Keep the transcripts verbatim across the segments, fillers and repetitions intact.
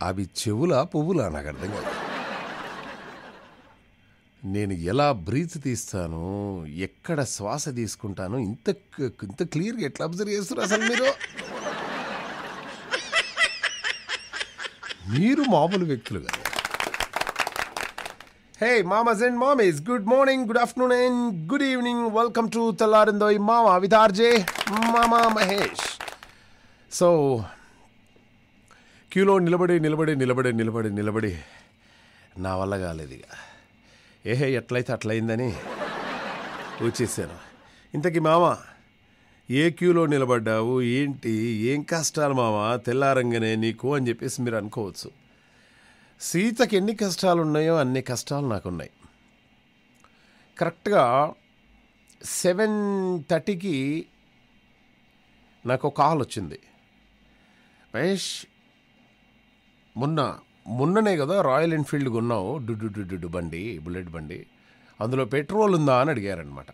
అవి చెవులా పువ్వులా నాకు అర్థం కాదు. నేను ఎలా బ్రీత్ తీస్తాను, ఎక్కడ శ్వాస తీసుకుంటాను, ఇంత ఇంత క్లియర్గా ఎట్లా అబ్జర్వ్ చేస్తారు అసలు మీరు? మీరు మామూలు వ్యక్తులు కదా. హే మామాస్ అండ్ మామీస్, good morning, good afternoon and good evening. Welcome to తెల్లారిందోయ్ మామ విత్ ఆర్జే మామా మహేష్. సో క్యూలో నిలబడి నిలబడి నిలబడి నిలబడి నిలబడి నా వల్ల కాలేదు ఇక. ఏహే ఎట్లయితే అట్లయిందని వచ్చేసాను. ఇంతకీ మామ ఏ క్యూలో నిలబడ్డావు ఏంటి, ఏం కష్టాలు మామ తెల్లారంగానే నీకు అని చెప్పేసి మీరు అనుకోవచ్చు. సీతకి ఎన్ని కష్టాలు ఉన్నాయో అన్ని కష్టాలు నాకున్నాయి. కరెక్ట్గా సెవెన్ థర్టీకి నాకు కాల్ వచ్చింది. మహేష్ మొన్న మొన్ననే కదా రాయల్ ఎన్ఫీల్డ్ కొన్నావు, డుడ్డు డుడ్డు బండి, బుల్లెట్ బండి, అందులో పెట్రోల్ ఉందా అని అడిగారనమాట.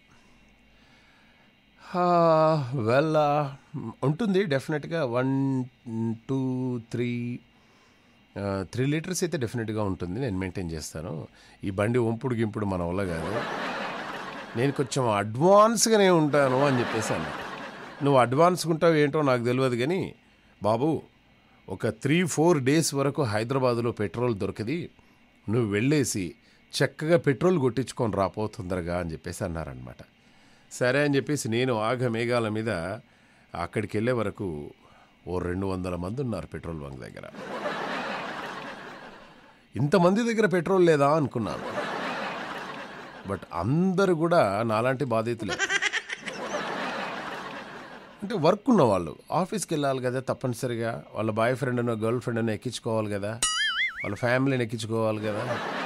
వెల్ ఉంటుంది డెఫినెట్గా, one two three three litres అయితే డెఫినెట్గా ఉంటుంది, నేను మెయింటైన్ చేస్తాను. ఈ బండి ఒంపుడు గింపుడు మన వల్ల కాదు, నేను కొంచెం అడ్వాన్స్గానే ఉంటాను అని చెప్పేసాను. నువ్వు అడ్వాన్స్గా ఉంటావు ఏంటో నాకు తెలియదు కానీ బాబు, ఒక త్రీ ఫోర్ డేస్ వరకు హైదరాబాదులో పెట్రోల్ దొరకది, నువ్వు వెళ్ళేసి చక్కగా పెట్రోల్ కొట్టించుకొని రాపో తొందరగా అని చెప్పేసి అన్నారనమాట. సరే అని చెప్పేసి నేను ఆగ మేఘాల మీద అక్కడికి వెళ్ళే వరకు ఓ రెండు వందల మంది ఉన్నారు పెట్రోల్ బంక్ దగ్గర. ఇంతమంది దగ్గర పెట్రోల్ లేదా అనుకున్నాను. బట్ అందరూ కూడా నాలాంటి బాధితులే. అంటే వర్క్ ఉన్న వాళ్ళు ఆఫీస్కి వెళ్ళాలి కదా, తప్పనిసరిగా వాళ్ళ బాయ్ ఫ్రెండ్నో గర్ల్ ఫ్రెండ్నో ఎక్కించుకోవాలి కదా, వాళ్ళ ఫ్యామిలీని ఎక్కించుకోవాలి కదా.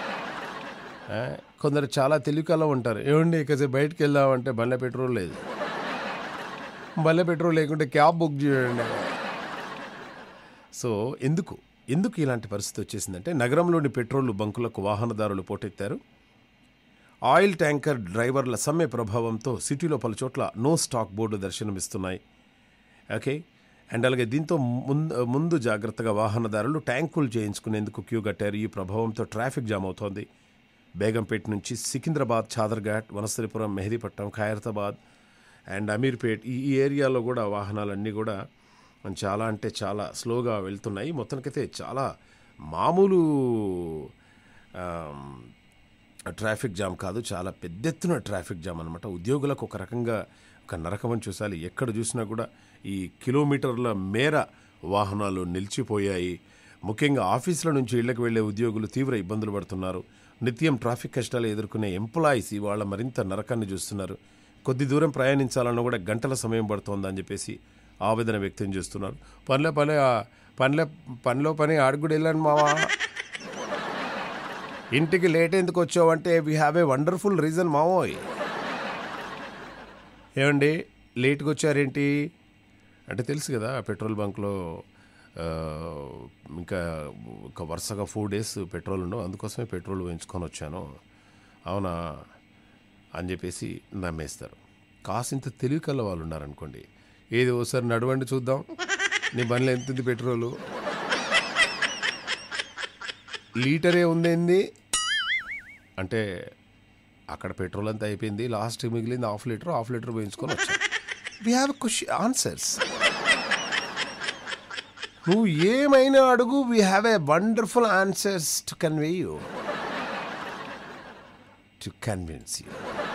కొందరు చాలా తెలివికల్లో ఉంటారు. ఏమండి ఇక బయటకు వెళ్దామంటే బండ్ల పెట్రోల్ లేదు, బండ్ల పెట్రోల్ లేకుంటే క్యాబ్ బుక్ చేయండి. సో ఎందుకు ఎందుకు ఇలాంటి పరిస్థితి వచ్చేసిందంటే, నగరంలోని పెట్రోల్ బంకులకు వాహనదారులు పోటెత్తారు. ఆయిల్ ట్యాంకర్ డ్రైవర్ల సమ్మె ప్రభావంతో సిటీలో పలు చోట్ల నో స్టాక్ బోర్డు దర్శనమిస్తున్నాయి. ఓకే, అండ్ అలాగే దీంతో ముందు ముందు జాగ్రత్తగా వాహనదారులు ట్యాంకులు చేయించుకునేందుకు క్యూ కట్టారు. ఈ ప్రభావంతో ట్రాఫిక్ జామ్ అవుతోంది. బేగంపేట నుంచి సికింద్రాబాద్, చాదర్ఘాట్, వనస్థలిపురం, మెహదీపట్నం, ఖైరతాబాద్ అండ్ అమీర్పేట్ ఈ ఏరియాలో కూడా వాహనాలన్నీ కూడా చాలా అంటే చాలా స్లోగా వెళ్తున్నాయి. మొత్తానికైతే చాలా మామూలు ట్రాఫిక్ జామ్ కాదు, చాలా పెద్ద ఎత్తున ట్రాఫిక్ జామ్ అనమాట. ఉద్యోగులకు ఒక రకంగా ఒక నరకమని చూసాలి. ఎక్కడ చూసినా కూడా ఈ కిలోమీటర్ల మేర వాహనాలు నిలిచిపోయాయి. ముఖ్యంగా ఆఫీసుల నుంచి ఇళ్లకు వెళ్లే ఉద్యోగులు తీవ్ర ఇబ్బందులు పడుతున్నారు. నిత్యం ట్రాఫిక్ కష్టాలు ఎదుర్కొనే ఎంప్లాయీస్ ఇవాళ మరింత నరకాన్ని చూస్తున్నారు. కొద్ది దూరం ప్రయాణించాలన్నా కూడా గంటల సమయం పడుతోందని చెప్పేసి ఆవేదన వ్యక్తం చేస్తున్నారు. పనిలో పని పనిలో పనిలో పని ఆడుగుడు వెళ్ళాను మావా, ఇంటికి లేట్ ఎందుకు వచ్చావంటే we have a wonderful reason మావోయ్. ఏమండి లేట్గా వచ్చారేంటి అంటే తెలుసు కదా, పెట్రోల్ బంక్లో ఇంకా ఒక వరుసగా ఫోర్ డేస్ పెట్రోల్ ఉండవు, అందుకోసమే పెట్రోల్ వేయించుకొని వచ్చాను. అవునా అని చెప్పేసి నమ్మేస్తారు. కాసింత తెలివి కల్ల వాళ్ళు ఉన్నారనుకోండి, ఏది ఓసారి నడవండి చూద్దాం, నీ బండ్లో ఎంత ఉంది పెట్రోలు, లీటరే ఉందేంది అంటే అక్కడ పెట్రోల్ అంతా అయిపోయింది, లాస్ట్ మిగిలింది హాఫ్ లీటర్, హాఫ్ లీటర్ వేయించుకొని వచ్చాను. We have question answers. నువ్వు ఏమైనా అడుగు, we have a wonderful answers to convey you, to convince you.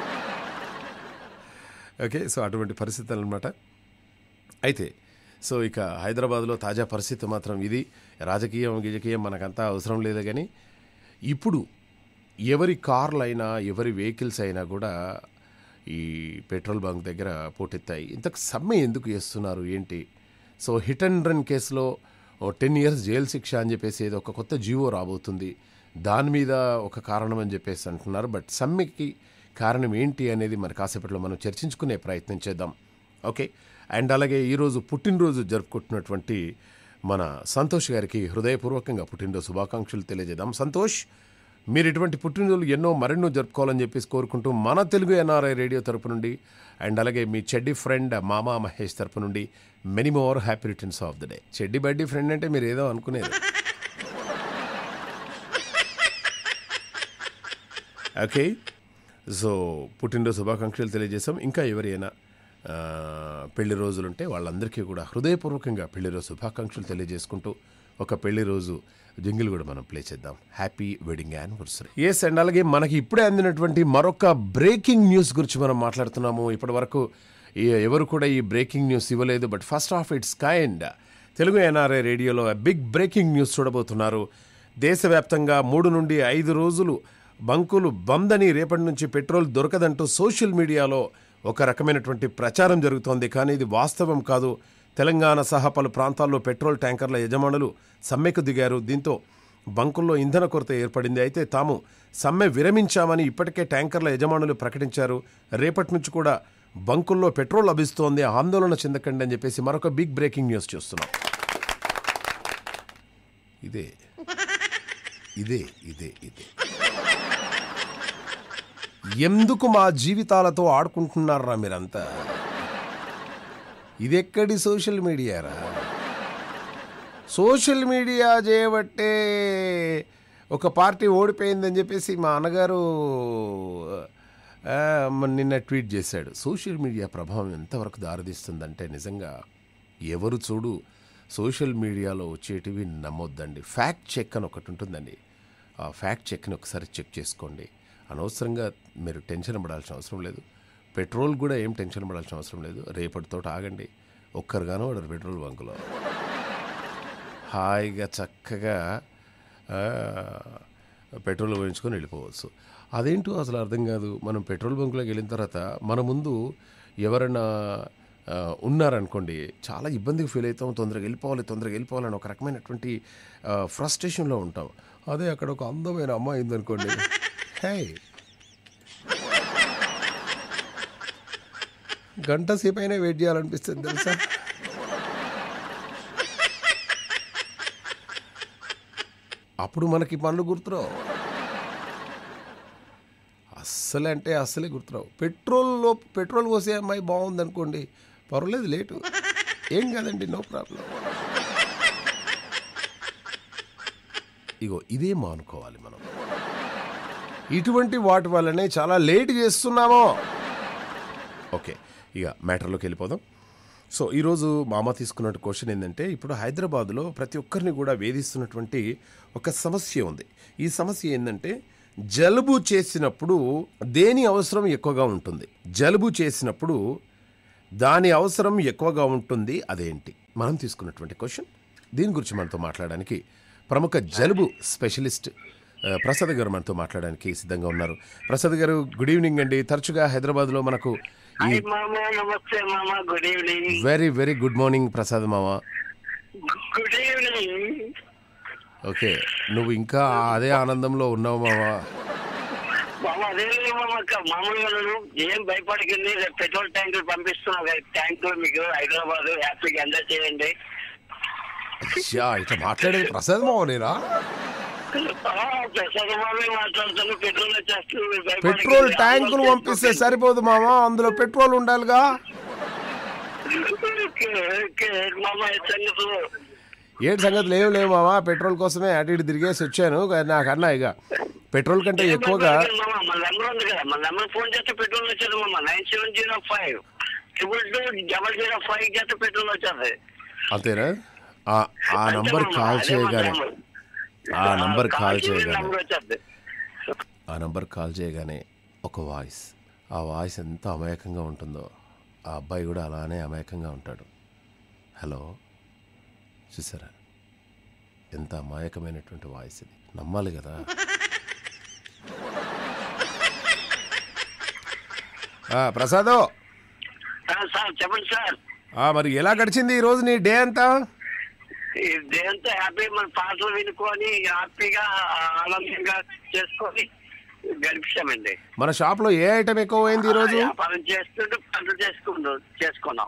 Okay, so అటువంటి పరిస్థితులు అనమాట. అయితే సో ఇక హైదరాబాద్లో తాజా పరిస్థితి మాత్రం ఇది. రాజకీయం గిజకీయం మనకంతా అవసరం లేదు కానీ ఇప్పుడు ఎవరి కార్లు అయినా ఎవరి వెహికల్స్ అయినా కూడా ఈ పెట్రోల్ బంక్ దగ్గర పోటెత్తాయి. ఇంతకు సమ్మె ఎందుకు చేస్తున్నారు ఏంటి? సో హిట్ అండ్ రన్ కేసులో టెన్ ఇయర్స్ జైలు శిక్ష అని చెప్పేసి ఏదో ఒక కొత్త జీవో రాబోతుంది, దాని మీద ఒక కారణం అని చెప్పేసి అంటున్నారు. బట్ సమ్మెకి కారణం ఏంటి అనేది మరి కాసేపట్లో మనం చర్చించుకునే ప్రయత్నం చేద్దాం. ఓకే, అండ్ అలాగే ఈరోజు పుట్టినరోజు జరుపుకుంటున్నటువంటి మన సంతోష్ గారికి హృదయపూర్వకంగా పుట్టినరోజు శుభాకాంక్షలు తెలియజేద్దాం. సంతోష్, మీరు ఇటువంటి పుట్టినరోజులు ఎన్నో మరెన్నో జరుపుకోవాలని చెప్పేసి కోరుకుంటూ మన తెలుగు ఎన్ఆర్ఐ రేడియో తరపు నుండి అండ్ అలాగే మీ చెడ్డి ఫ్రెండ్ మామా మహేష్ తరపు నుండి many more happy returns of the day. చెడ్డి బడ్డీ ఫ్రెండ్ అంటే మీరు ఏదో అనుకునేది, ఓకే, సో పుట్టినరోజు శుభాకాంక్షలు తెలియజేసాం. ఇంకా ఎవరైనా పెళ్లి రోజులుంటే వాళ్ళందరికీ కూడా హృదయపూర్వకంగా పెళ్లి రోజు శుభాకాంక్షలు తెలియజేసుకుంటూ ఒక పెళ్లి రోజు జింగిల్ కూడా మనం ప్లే చేద్దాం. Happy wedding anniversary. Yes, and అలాగే మనకి ఇప్పుడే అందినటువంటి మరొక బ్రేకింగ్ న్యూస్ గురించి మనం మాట్లాడుతున్నాము. ఇప్పటి వరకు ఎవరు కూడా ఈ బ్రేకింగ్ న్యూస్ ఇవ్వలేదు, but first of its kind Telugu NRI రేడియోలో బిగ్ బ్రేకింగ్ న్యూస్ చూడబోతున్నారు. దేశవ్యాప్తంగా మూడు నుండి ఐదు రోజులు బంకులు బంద్ అని, రేపటి నుంచి పెట్రోల్ దొరకదంటూ సోషల్ మీడియాలో ఒక రకమైనటువంటి ప్రచారం జరుగుతోంది. కానీ ఇది వాస్తవం కాదు. తెలంగాణ సహా పలు ప్రాంతాల్లో పెట్రోల్ ట్యాంకర్ల యజమానులు సమ్మెకు దిగారు. దీంతో బంకుల్లో ఇంధన కొరత ఏర్పడింది. అయితే తాము సమ్మె విరమించామని ఇప్పటికే ట్యాంకర్ల యజమానులు ప్రకటించారు. రేపటి నుంచి కూడా బంకుల్లో పెట్రోల్ లభిస్తోంది, ఆందోళన చెందకండి అని చెప్పేసి మరొక బిగ్ బ్రేకింగ్ న్యూస్ చూస్తున్నాం. ఇదే ఇదే ఇదే ఇదే ఎందుకు మా జీవితాలతో ఆడుకుంటున్నారా మీరంతా? ఇదెక్కడి సోషల్ మీడియారా? సోషల్ మీడియా చేయబట్టే ఒక పార్టీ ఓడిపోయిందని చెప్పేసి మా అన్నగారు నిన్న ట్వీట్ చేశాడు. సోషల్ మీడియా ప్రభావం ఎంతవరకు దారితీస్తుందంటే నిజంగా ఎవరు చూడు సోషల్ మీడియాలో వచ్చేటివి నమ్మొద్దండి. ఫ్యాక్ట్ చెక్ అని ఒకటి ఉంటుందండి. ఆ ఫ్యాక్ట్ చెక్ని ఒకసారి చెక్ చేసుకోండి. అనవసరంగా మీరు టెన్షన్ పడాల్సిన అవసరం లేదు. పెట్రోల్ కూడా ఏం టెన్షన్ పడాల్సిన అవసరం లేదు. రేపటితో ఆగండి. ఒక్కరుగానో వాడు పెట్రోల్ బంకులో హాయిగా చక్కగా పెట్రోల్ పోయించుకొని వెళ్ళిపోవచ్చు. అదేంటో అసలు అర్థం కాదు. మనం పెట్రోల్ బంకులోకి వెళ్ళిన తర్వాత మన ముందు ఎవరైనా ఉన్నారనుకోండి, చాలా ఇబ్బందిగా ఫీల్ అవుతాం. తొందరగా వెళ్ళిపోవాలి తొందరగా వెళ్ళిపోవాలని ఒక రకమైనటువంటి ఫ్రస్ట్రేషన్లో ఉంటాం. అదే అక్కడ ఒక అందమైన అమ్మాయి ఉందనుకోండి, హే గంట సేపు అయినా వెయిట్ చేయాలనిపిస్తుంది తెలుసా. అప్పుడు మనకి పనులు గుర్తురావు, అస్సలే అంటే అస్సలే గుర్తురావు. పెట్రోల్లో పెట్రోల్ పోసే అమ్మాయి బాగుందనుకోండి, పర్వాలేదు లేటు, ఏం కాదండి, నో ప్రాబ్లం. ఇగో ఇదే మానుకోవాలి మనం. ఇటువంటి వాటి వల్లనే చాలా లేట్ చేస్తున్నామో. ఓకే, ఇక మ్యాటర్లోకి వెళ్ళిపోదాం. సో ఈరోజు మామ తీసుకున్న క్వశ్చన్ ఏంటంటే, ఇప్పుడు హైదరాబాద్లో ప్రతి ఒక్కరిని కూడా వేధిస్తున్నటువంటి ఒక సమస్య ఉంది. ఈ సమస్య ఏంటంటే, జలుబు చేసినప్పుడు దేని అవసరం ఎక్కువగా ఉంటుంది? జలుబు చేసినప్పుడు దాని అవసరం ఎక్కువగా ఉంటుంది, అదేంటి? మనం తీసుకున్నటువంటి క్వశ్చన్. దీని గురించి మనతో మాట్లాడడానికి ప్రముఖ జలుబు స్పెషలిస్ట్ ప్రసాద్ గారు మనతో మాట్లాడడానికి సిద్ధంగా ఉన్నారు. ప్రసాద్ గారు, గుడ్ ఈవినింగ్ అండి. తరచుగా హైదరాబాద్లో మనకు very very good morning Prasad మామ. Good evening. ఓకే, నువ్వు ఇంకా అదే ఆనందంలో ఉన్నావు మామ. అదే మామూలుగా ఏం భయపడకండి, పెట్రోల్ ట్యాంకులు పంపిస్తున్నా. ట్యాంకులు మీకు హైదరాబాద్ హ్యాపీగా ఎంజాయ్ చేయండి. ఇట్లా మాట్లాడేది ప్రసాద్ మామ నేనా? పెట్రోల్ ట్యాంకులు పంపిస్తే సరిపోదు మామ, అందులో పెట్రోల్ ఉండాలిగా. ఏడు సంగతులు ఏం లేవు మామ, పెట్రోల్ కోసమే అటు ఇటు తిరిగేసి వచ్చాను. నాకన్నా ఇక పెట్రోల్ కంటే ఎక్కువగా ఫోన్ చేస్తే పెట్రోల్ వచ్చేది మామ. Nine seven zero five triple two double zero five చేస్తే పెట్రోల్ వచ్చేది. అంతేనా? ఆ నంబర్ కాల్ చేయగానే ఆ నంబర్ కాల్ చేయగానే ఆ నంబర్ కాల్ చేయగానే ఒక వాయిస్, ఆ వాయిస్ ఎంత అమాయకంగా ఉంటుందో ఆ అబ్బాయి కూడా అలానే అమాయకంగా ఉంటాడు. హలో, చూసారా ఎంత అమాయకమైనటువంటి వాయిస్ ఇది? నమ్మాలి కదా. ప్రసాద్ చెప్పండి సార్. మరి ఎలా గడిచింది ఈరోజు నీ డే అంతా? డే అంతా హ్యాపీ, మన పాటలు వినుకొని హ్యాపీగా ఆనందంగా చేసుకొని గడిపామండి. మన షాప్ లో ఏ ఐటమ్ ఎక్కువ అయింది ఈ రోజు? వ్యాపారం చేస్తుంటూ పనులు చేసుకుంటూ చేసుకున్నాం.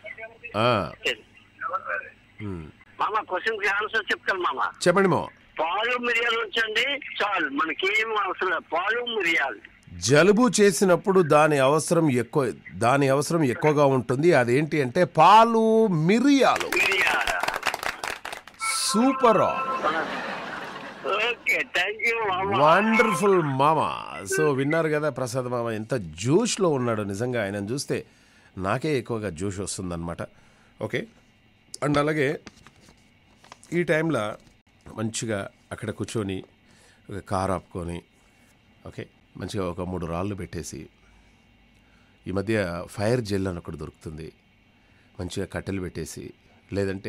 మామ క్వశ్చన్ కి ఆన్సర్ చెప్తాను మామ. చెప్పండి మామ. పాలు మిరియాలు ఉంచండి చాలు, మనకేం అవసరం లేదు. పాలు మిరియాలు. జలుబు చేసినప్పుడు దాని అవసరం ఎక్కువ దాని అవసరం ఎక్కువగా ఉంటుంది, అదేంటి అంటే పాలు మిరియాలు. మిరియాలు సూపర్. ఓకే, థ్యాంక్ యూ మామ. వండర్ఫుల్ మామ. సో విన్నారు కదా ప్రసాద్ మామ ఎంత జోష్లో ఉన్నాడు. నిజంగా ఆయనను చూస్తే నాకే ఎక్కువగా జోష్ వస్తుందన్నమాట. ఓకే, అండ్ అలాగే ఈ టైంలో మంచిగా అక్కడ కూర్చొని ఒక కారు ఆపుకొని ఓకే మంచిగా ఒక మూడు రాళ్ళు పెట్టేసి, ఈ మధ్య ఫైర్ జెల్ అని ఒకటి దొరుకుతుంది, మంచిగా కట్టెలు పెట్టేసి, లేదంటే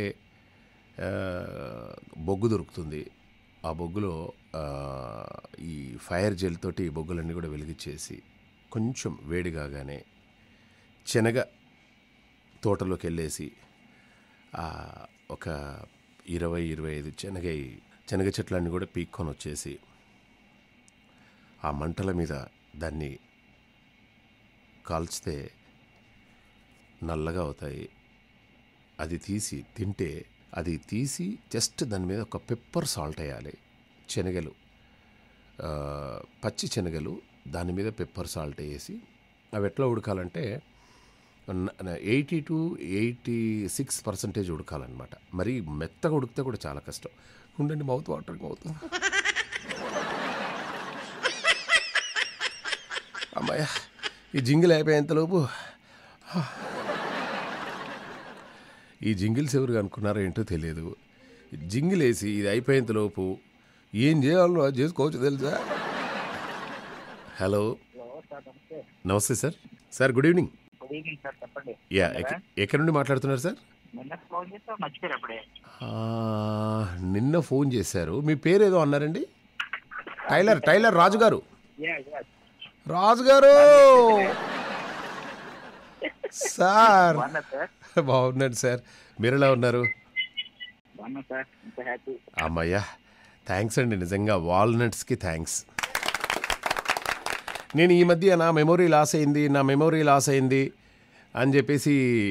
బొగ్గు దొరుకుతుంది, ఆ బొగ్గులో ఈ ఫైర్ జెల్ తోటి బొగ్గులన్నీ కూడా వెలిగించేసి కొంచెం వేడి కాగానే శనగ తోటలోకి వెళ్ళేసి ఒక ఇరవై ఇరవై ఐదు శనగ శనగ చెట్లన్నీ కూడా పీక్కొని వచ్చేసి ఆ మంటల మీద దాన్ని కాల్చితే నల్లగా అవుతాయి. అది తీసి తింటే, అది తీసి జస్ట్ దాని మీద ఒక పెప్పర్ సాల్ట్ వేయాలి. శనగలు, పచ్చి శనగలు, దాని మీద పెప్పర్ సాల్ట్ వేసి అవి ఎట్లా ఉడకాలంటే eighty two eighty six percentage ఉడకాలన్నమాట. మరి మెత్తగా ఉడికితే కూడా చాలా కష్టం. ఉండండి, మౌత్ వాటరింగ్ అవుతుంది. అమ్మాయ, ఈ జింగిల్ అయిపోయేంతలోపు ఈ జింగిల్స్ ఎవరు అనుకున్నారో ఏంటో తెలియదు. జింగిల్ వేసి ఇది అయిపోయేంతలోపు ఏం చేయాలో అది చేసుకోవచ్చు తెలుసా. హలో, నమస్తే sir. Sir good evening. Yeah, ఎక్కడి నుండి మాట్లాడుతున్నారు సార్? నిన్న ఫోన్ చేశారు. మీ పేరు ఏదో అన్నారండి? టైలర్ టైలర్ రాజు గారు. రాజు గారు సార్ బాగున్నాడు సార్. మీరు ఎలా ఉన్నారు? అమ్మయ్యా, థ్యాంక్స్ అండి. నిజంగా వాల్నట్స్కి థ్యాంక్స్. నేను ఈ మధ్య నా మెమొరీ లాస్ అయింది నా మెమొరీ లాస్ అయింది అని చెప్పేసి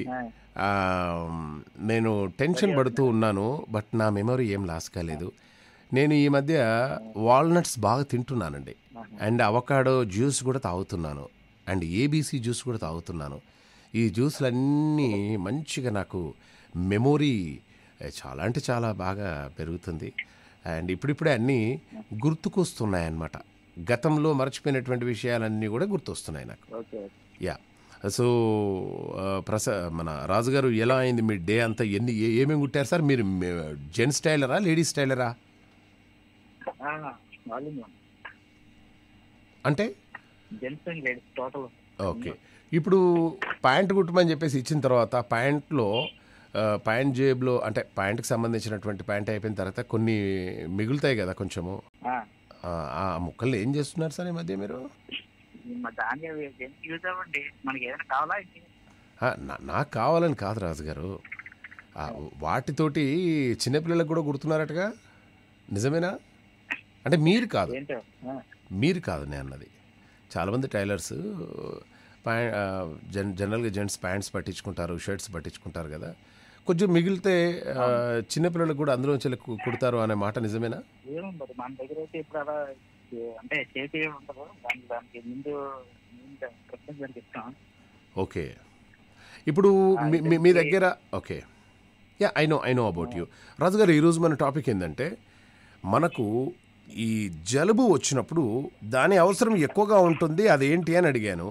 నేను టెన్షన్ పడుతూ ఉన్నాను. బట్ నా మెమొరీ ఏం లాస్ కాలేదు. నేను ఈ మధ్య వాల్నట్స్ బాగా తింటున్నానండి. అండ్ అవకాడో జ్యూస్ కూడా తాగుతున్నాను. అండ్ ఏబీసీ జ్యూస్ కూడా తాగుతున్నాను. ఈ జ్యూస్లన్నీ మంచిగా నాకు మెమొరీ చాలా అంటే చాలా బాగా పెరుగుతుంది. అండ్ ఇప్పుడిప్పుడే అన్నీ గుర్తుకొస్తున్నాయి అన్నమాట. గతంలో మర్చిపోయినటువంటి విషయాలన్నీ కూడా గుర్తొస్తున్నాయి నాకు. యా, సో ప్రసా మన రాజుగారు ఎలా అయింది మీ డే అంతా? ఎన్ని ఏమేమి కుట్టారు సార్ మీరు? జెంట్స్ టైలరా లేడీస్ టైలరా? అంటే ఓకే, ఇప్పుడు ప్యాంట్ కుట్టమని చెప్పేసి ఇచ్చిన తర్వాత ప్యాంట్లో ప్యాంట్ జేబులో అంటే ప్యాంట్కి సంబంధించినటువంటి ప్యాంట్ అయిపోయిన తర్వాత కొన్ని మిగులుతాయి కదా కొంచెము. ఆ ముక్కలు ఏం చేస్తున్నారు సార్ ఈ మధ్య మీరు? నాకు కావాలని కాదు రాజుగారు, వాటితోటి చిన్నపిల్లలకు కూడా కుడుతున్నారటగా, నిజమేనా? అంటే మీరు కాదు మీరు కాదు నేను అన్నది. చాలామంది టైలర్స్ ప్యా జన్ జనరల్గా జెంట్స్ ప్యాంట్స్ పట్టించుకుంటారు, షర్ట్స్ పట్టించుకుంటారు కదా, కొంచెం మిగిలితే చిన్నపిల్లలకు కూడా అందులో కుడతారు అనే మాట నిజమేనా? మన దగ్గర అయితే ఇప్పుడు అలా అంటే చేతి ఉండదు, దానికి ముందు ఓకే. ఇప్పుడు మీ దగ్గర okay, yeah I know I know about you. Raju garu, ఈరోజు మన టాపిక్ ఏంటంటే, మనకు ఈ జలుబు వచ్చినప్పుడు దాని అవసరం ఎక్కువగా ఉంటుంది, అదేంటి అని అడిగాను.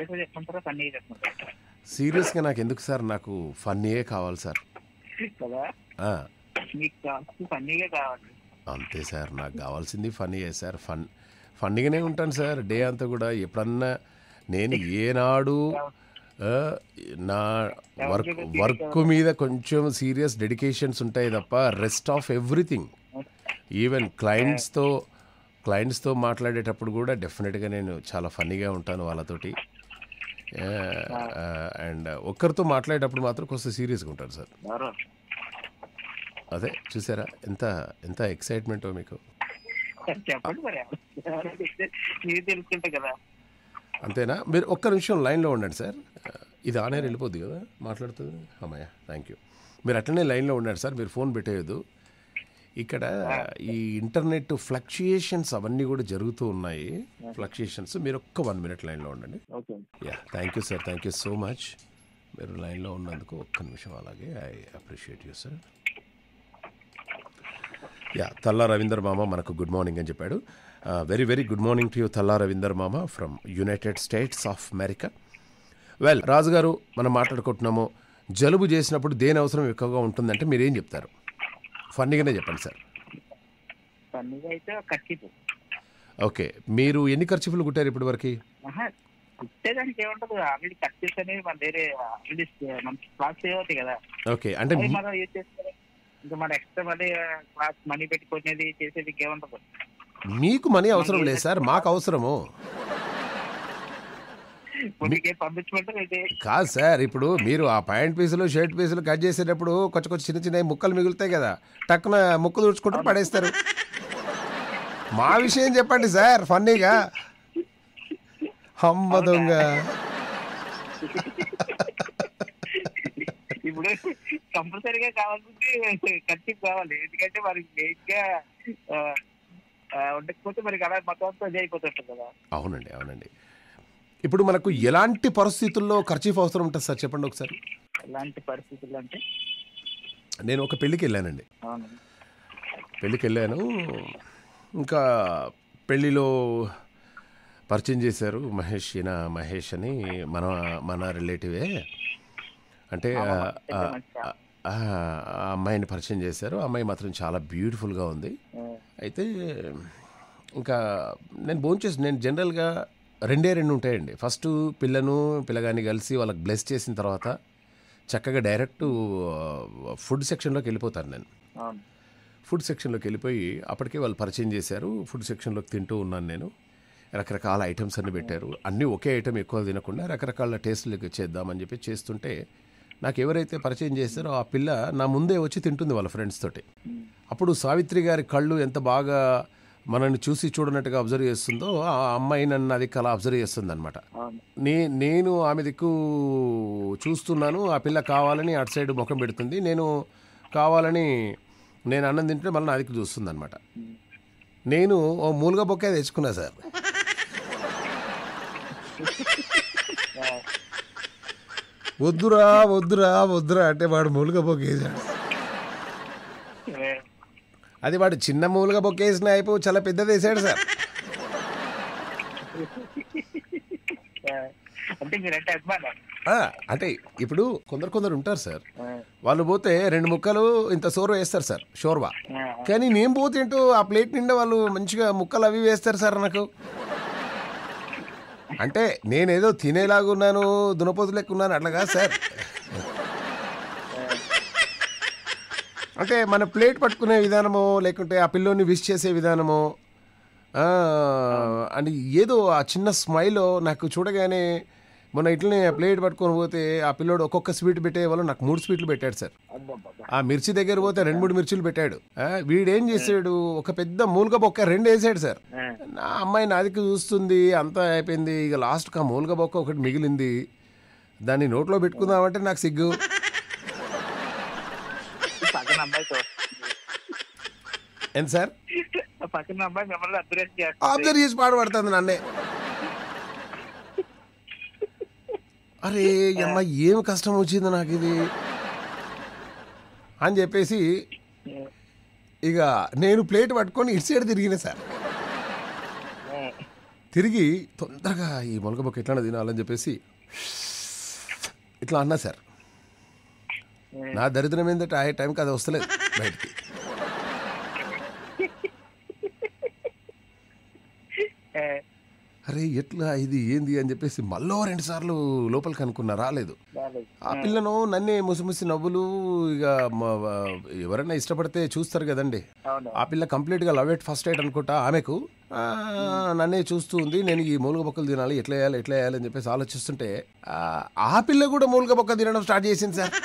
సీరియస్గా నాకు ఎందుకు సార్, నాకు ఫన్నీయే కావాలి సార్. అంతే సార్, నాకు కావాల్సింది ఫన్నీయే సార్. ఫన్ ఫన్నీగానే ఉంటాను సార్ డే అంతా కూడా. ఎప్పుడన్నా నేను ఏనాడు నా వర్క్ వర్క్ మీద కొంచెం సీరియస్ డెడికేషన్స్ ఉంటాయి తప్ప రెస్ట్ ఆఫ్ ఎవ్రీథింగ్, ఈవెన్ క్లయింట్స్తో క్లయింట్స్తో మాట్లాడేటప్పుడు కూడా డెఫినెట్గా నేను చాలా ఫన్నీగా ఉంటాను వాళ్ళతోటి. అండ్ ఒక్కరితో మాట్లాడేటప్పుడు మాత్రం కొంచెం సీరియస్గా ఉంటాను సార్. అదే చూసారా ఎంత ఎంత ఎక్సైట్మెంటో మీకు. అంతేనా? మీరు ఒక్క నిమిషం లైన్లో ఉండండి సార్. ఇది ఆన్ ఎయిర్ వెళ్ళిపోద్ది కదా మాట్లాడుతుంది. అమ్మాయ థ్యాంక్ యూ. మీరు అట్లనే లైన్లో ఉండండి సార్, మీరు ఫోన్ పెట్టేయద్దు. ఇక్కడ ఈ ఇంటర్నెట్ ఫ్లక్చుయేషన్స్ అవన్నీ కూడా జరుగుతూ ఉన్నాయి. ఫ్లక్చుయేషన్స్ మీరు ఒక్క వన్ మినిట్ లైన్లో ఉండండి. Yeah thank you sir, thank you so much. మీరు లైన్లో ఉన్నందుకు ఒక్క నిమిషం. అలాగే I appreciate you sir. Yeah Talla Ravinder మామ మనకు గుడ్ మార్నింగ్ అని చెప్పాడు. Very very good morning to you Talla Ravinder మామ from United States of America. Well రాజుగారు మనం మాట్లాడుకుంటున్నాము, జలుబు చేసినప్పుడు దేని అవసరం ఎక్కువగా ఉంటుందంటే మీరు ఏం చెప్తారు? ఫన్నీగానే చెప్పండి సార్. ఫన్నీగా అయితే ఖర్చు. ఓకే, మీరు ఎన్ని ఖర్చులు కుట్టారు ఇప్పటి వరకు? కుట్టేదానికి ఏముంటది, ఆల్రెడీ ఖర్చు అనేది మన వేరే ఆల్రెడీ మన క్లాస్ సేవ్ అవుతాయి కదా. ఓకే, అంటే అవి మనం యూజ్ చేసుకోవాలి. ఇంకా మన ఎక్స్ట్రా మనీ క్లాస్ మనీ పెట్టుకునేది చేసేది ఇంకేముంటది. మీకు మనీ అవసరం లేదు సార్, మాకు అవసరము. పంపించమంటే కాదు సార్, ఇప్పుడు మీరు ఆ ప్యాంట్ పీసులు షర్ట్ పీసులు కట్ చేసేటప్పుడు కొంచెం కొంచెం చిన్న చిన్న ముక్కలు మిగులుతాయి కదా, టక్కున ముక్కు తుడుచుకుంటూ పడేస్తారు. మా విషయం చెప్పండి సార్ ఫన్నీగా. అమ్మ దొంగ. ఇప్పుడు కంపల్సరీగా కావాల్సింది ఖర్చు కావాలి, ఎందుకంటే మనకి మెయిన్ గా ఉండకపోతే మనకి అలా మొత్తం అంతా అయిపోతుంటుంది కదా. అవునండి అవునండి. ఇప్పుడు మనకు ఎలాంటి పరిస్థితుల్లో ఖర్చీఫ్ అవసరం ఉంటుంది సార్ చెప్పండి ఒకసారి. ఎలాంటి పరిస్థితుల్లో అంటే, నేను ఒక పెళ్ళికి వెళ్ళానండి. పెళ్ళికి వెళ్ళాను, ఇంకా పెళ్ళిలో పరిచయం చేశారు మహేష్, ఈయన మహేష్ అని మన మన రిలేటివే. అంటే ఆ అమ్మాయిని పరిచయం చేశారు. ఆ అమ్మాయి మాత్రం చాలా బ్యూటిఫుల్గా ఉంది. అయితే ఇంకా నేను భోంచేసి, నేను జనరల్గా రెండే రెండు ఉంటాయండి. ఫస్ట్ పిల్లను పిల్లగాని కలిసి వాళ్ళకి బ్లెస్ చేసిన తర్వాత చక్కగా డైరెక్ట్ ఫుడ్ సెక్షన్లోకి వెళ్ళిపోతాను నేను. ఫుడ్ సెక్షన్లోకి వెళ్ళిపోయి అప్పటికే వాళ్ళు పరిచయం చేశారు. ఫుడ్ సెక్షన్లోకి తింటూ ఉన్నాను నేను. రకరకాల ఐటమ్స్ అన్నీ పెట్టారు. అన్నీ ఒకే ఐటమ్ ఎక్కువ తినకుండా రకరకాల టేస్ట్లకి చేద్దామని చెప్పి చేస్తుంటే నాకు ఎవరైతే పరిచయం చేశారో ఆ పిల్ల నా ముందే వచ్చి తింటుంది వాళ్ళ ఫ్రెండ్స్ తోటి. అప్పుడు సావిత్రి గారి కళ్ళు ఎంత బాగా మనల్ని చూసి చూడనట్టుగా అబ్జర్వ్ చేస్తుందో ఆ అమ్మాయి నన్ను అది కలా అబ్జర్వ్ చేస్తుంది అనమాట. నే నేను ఆమె దిక్కు చూస్తున్నాను, ఆ పిల్ల కావాలని అటు సైడ్ ముఖం పెడుతుంది, నేను కావాలని నేను అన్నం తింటే మళ్ళీ నా దిక్కు చూస్తుంది అనమాట. నేను ఓ మూలుగా బొక్కే తెచ్చుకున్నా సార్. వద్దురా వద్దురా వద్దురా అంటే వాడు మూలుగా బొక్కేసాడు. అది వాడు చిన్న మూలుగా బొక్కేసిన అయిపో చాలా పెద్దది వేసాడు సార్. అంటే ఇప్పుడు కొందరు కొందరు ఉంటారు సార్, వాళ్ళు పోతే రెండు ముక్కలు ఇంత సోరు వేస్తారు సార్, షోర్వా. కానీ నేను పోతేంటో ఆ ప్లేట్ నిండా వాళ్ళు మంచిగా ముక్కలు అవి వేస్తారు సార్ నాకు. అంటే నేనేదో తినేలాగున్నాను, దునపోతు లెక్కున్నాను అట్లా కాదు సార్. అంటే మన ప్లేట్ పట్టుకునే విధానమో లేకుంటే ఆ పిల్లోని విష్ చేసే విధానమో అని ఏదో ఆ చిన్న స్మైల్ నాకు చూడగానే, మొన్న ఇట్లనే ప్లేట్ పట్టుకొని పోతే ఆ పిల్లోడు ఒక్కొక్క స్వీట్ పెట్టే వాళ్ళు నాకు మూడు స్వీట్లు పెట్టాడు సార్. ఆ మిర్చి దగ్గర పోతే రెండు మూడు మిర్చిలు పెట్టాడు. వీడేం చేసాడు, ఒక పెద్ద మూలుగ బొక్క రెండు వేసాడు సార్. నా అమ్మాయి నాదికి చూస్తుంది, అంతా అయిపోయింది. ఇక లాస్ట్కి ఆ మూలుగ బొక్క ఒకటి మిగిలింది, దాన్ని నోట్లో పెట్టుకుందామంటే నాకు సిగ్గు. ఏంటి సార్ అబ్జర్వ్ చేసి పాడుపడుతుంది నన్నే. అరే అమ్మ ఏం కష్టం వచ్చింది నాకు ఇది అని చెప్పేసి ఇక నేను ప్లేట్ పట్టుకొని ఇటు సైడ్ తిరిగిన సార్. తిరిగి తొందరగా ఈ మొలకబొక్క ఎట్లా తినాలని చెప్పేసి ఇట్లా అన్నా సార్. నా దరిద్రం ఏంటంటే ఆ టైంకి అది వస్తలేదు బయటికి. అరే ఎట్లా ఇది ఏంది అని చెప్పేసి మళ్ళీ రెండు సార్లు లోపలికి అనుకున్నా, రాలేదు. ఆ పిల్లను నన్నే ముసిముసి నవ్వులు. ఇక ఎవరైనా ఇష్టపడితే చూస్తారు కదండి, ఆ పిల్ల కంప్లీట్గా లవ్ ఎట్ ఫస్ట్ ఎయిట్ అనుకుంటా. ఆమెకు నన్నే చూస్తూ ఉంది. నేను ఈ మూలుగ బొక్కలు తినాలి, ఎట్లా వేయాలి ఎట్లా వేయాలి అని చెప్పేసి ఆలోచిస్తుంటే ఆ పిల్ల కూడా మూలుగ బొక్క తినడం స్టార్ట్ చేసింది సార్.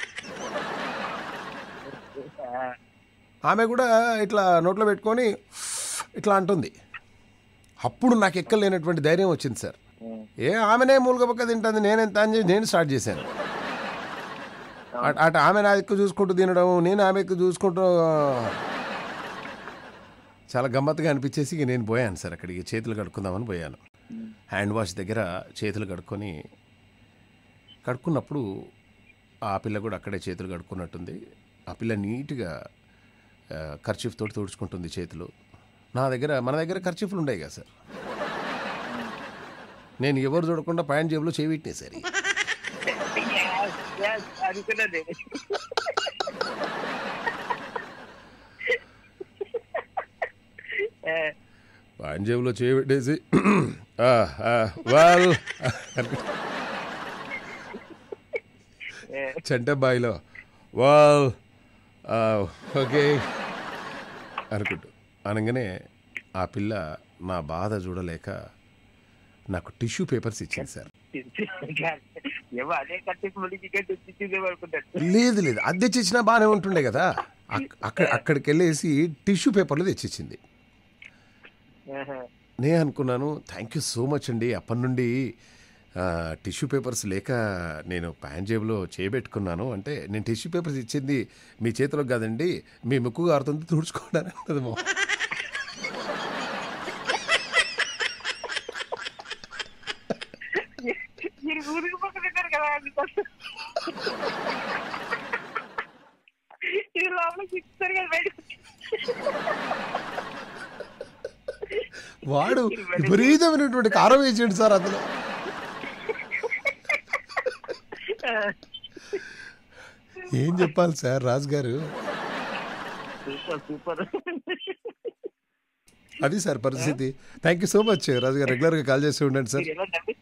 ఆమె కూడా ఇట్లా నోట్లో పెట్టుకొని ఇట్లా అంటుంది. అప్పుడు నాకు ఎక్కలేనటువంటి ధైర్యం వచ్చింది సార్. ఏ ఆమెనే మూలుగ బొక్క తింటుంది, నేనెంత అని చెప్పి నేను స్టార్ట్ చేశాను. అటు ఆమె నా ఎక్కువ చూసుకుంటూ తినడం, నేను ఆమె ఎక్కువ చూసుకుంటూ చాలా గమ్మత్తుగా అనిపించేసి ఇక నేను పోయాను సార్ అక్కడికి. చేతులు కడుక్కుందామని పోయాను. హ్యాండ్ వాష్ దగ్గర చేతులు కడుక్కొని కడుక్కున్నప్పుడు ఆ పిల్ల కూడా అక్కడే చేతులు కడుక్కున్నట్టుంది. ఆ పిల్ల నీట్గా కర్చీఫ్ తోటి తుడుచుకుంటుంది చేతులు. నా దగ్గర మన దగ్గర కర్చీఫ్లు ఉన్నాయి కదా సార్, నేను ఎవరు చూడకుండా ప్యాంట్ జేబులో చేయి పెట్టినా సరే అనుకున్నది. ప్యాంట్ జేబులో చేయి పెట్టేసి వాల్ చంటబాయిలో వాల్ ఓకే అనుకుంటూ అనగానే ఆ పిల్ల నా బాధ చూడలేక నాకు టిష్యూ పేపర్స్ ఇచ్చింది సార్. అదే లేదు లేదు అది తెచ్చిచ్చినా బాగానే ఉంటుండే కదా. అక్కడ అక్కడికి వెళ్ళేసి టిష్యూ పేపర్లు తెచ్చిచ్చింది. నేను అనుకున్నాను థ్యాంక్ యూ సో మచ్ అండి, అప్పటి నుండి టిష్యూ పేపర్స్ లేక నేను ప్యాంట్ జేబులో చేయబెట్టుకున్నాను అంటే, నేను టిష్యూ పేపర్స్ ఇచ్చింది మీ చేతిలోకి కాదండి, మీ ముక్కు గారుతుంది తుడుచుకోవడానికి అన్నదేమో. వాడు విపరీతమైనటువంటి కారం వేసాడు సార్ అందులో. ఏం చెప్పాలి సార్ రాజు గారు, అది సార్ పరిస్థితి. Thank you so much Raju garu, regular గా కాల్ చేస్తూ ఉండండి sir.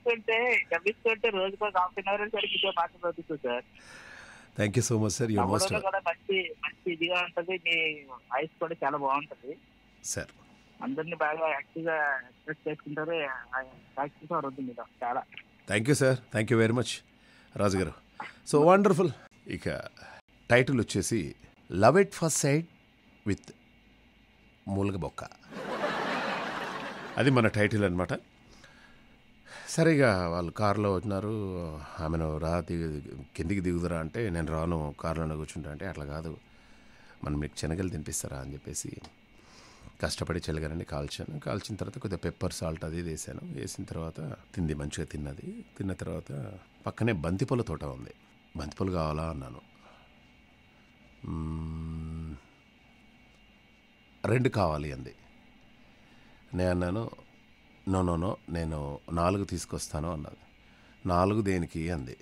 Thank you so much sir, you most మంచి మంచి ఇదిగా ఉంటది, మీ వాయిస్ కూడా చాలా బాగుంటది సార్. అందరినీ బాగా యాక్టివ్ గా ఎక్స్ప్రెస్ చేసుకుంటారు, మీద చాలా. Thank you sir, thank you very much Raju garu. So wonderful. ఇక టైటిల్ వచ్చేసి love at first sight with మూలగ బొక్క, అది మన టైటిల్ అనమాట. సరిగా వాళ్ళు కారులో వచ్చినారు, ఆమెను రా దిగు కిందికి దిగుదరా అంటే, నేను రాను కారులోనే కూర్చుంటా అంటే, అట్లా కాదు మనం మీకు శనగలు తినిపిస్తారా అని చెప్పేసి కష్టపడి చెలగరని కాల్చాను. కాల్చిన తర్వాత కొద్దిగా పెప్పర్ సాల్ట్ అది వేసాను. వేసిన తర్వాత తింది, మంచిగా తిన్నది. తిన్న తర్వాత పక్కనే బంతిపూల తోట ఉంది, బంతిపూలు కావాలా అన్నాను. రెండు కావాలి అంది. నేను అన్నాను నో నో నో నేను నాలుగు తీసుకొస్తాను అన్నది. నాలుగు దేనికి అంది.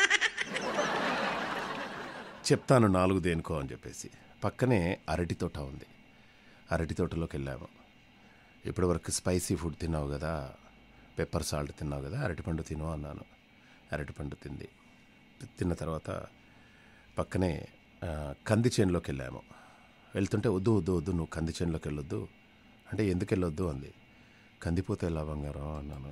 చెప్తాను నాలుగు దేనికో అని చెప్పేసి. పక్కనే అరటి తోట ఉంది, అరటి తోటలోకి వెళ్ళాము. ఇప్పటి వరకు స్పైసీ ఫుడ్ తిన్నావు కదా, పెప్పర్ సాల్ట్ తిన్నావు కదా, అరటిపండు తిను అన్నాను. అరటిపండు తింది. తిన్న తర్వాత పక్కనే కంది చేనులోకి వెళ్ళాము. వెళ్తుంటే వద్దు వద్దు వద్దు నువ్వు కంది చేనులోకి వెళ్ళొద్దు అంటే, ఎందుకు వెళ్ళొద్దు అంది. కందిపోతే ఎలా బంగారం అన్నాను.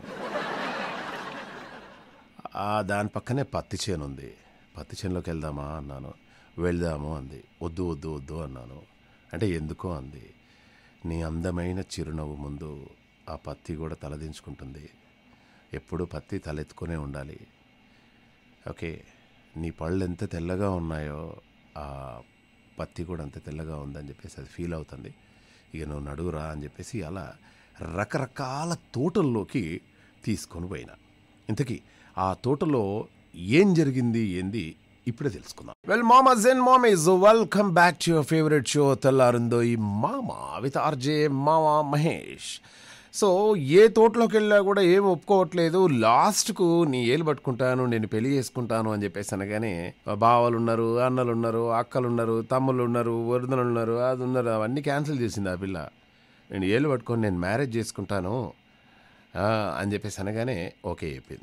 దాని పక్కనే పత్తి చేను ఉంది, పత్తి చేనులోకి వెళ్దామా అన్నాను. వెళ్దాము అంది. వద్దు వద్దు వద్దు అన్నాను. అంటే ఎందుకో అంది. నీ అందమైన చిరునవ్వు ముందు ఆ పత్తి కూడా తలదించుకుంటుంది, ఎప్పుడు పత్తి తలెత్తుకునే ఉండాలి. ఓకే, నీ పళ్ళు ఎంత తెల్లగా ఉన్నాయో ఆ పత్తి కూడా అంత తెల్లగా ఉందని చెప్పేసి అది ఫీల్ అవుతుంది. ఇక నువ్వు నడువురా అని చెప్పేసి అలా రకరకాల తోటల్లోకి తీసుకొని పోయినా. ఇంతకీ ఆ తోటలో ఏం జరిగింది ఏంది ఇప్పుడే తెలుసుకుందాం. వెల్ మామాస్ అండ్ మామీస్, welcome back to your favourite show తెల్లారిందో ఈ మామా విత్ ఆర్జే మామా మహేష్. సో ఏ తోటలోకి వెళ్ళా కూడా ఏం ఒప్పుకోవట్లేదు. లాస్ట్కు నీ ఏలు పట్టుకుంటాను, నేను పెళ్లి చేసుకుంటాను అని చెప్పేసి అనగానే బావలు ఉన్నారు, అన్నలు ఉన్నారు, అక్కలు ఉన్నారు, తమ్ముళ్ళు ఉన్నారు, వరుదలు ఉన్నారు, అది ఉన్నారు, అవన్నీ క్యాన్సిల్ చేసింది ఆ పిల్ల. నేను ఏలు పట్టుకొని నేను మ్యారేజ్ చేసుకుంటాను అని చెప్పేసి అనగానే ఓకే అయిపోయింది.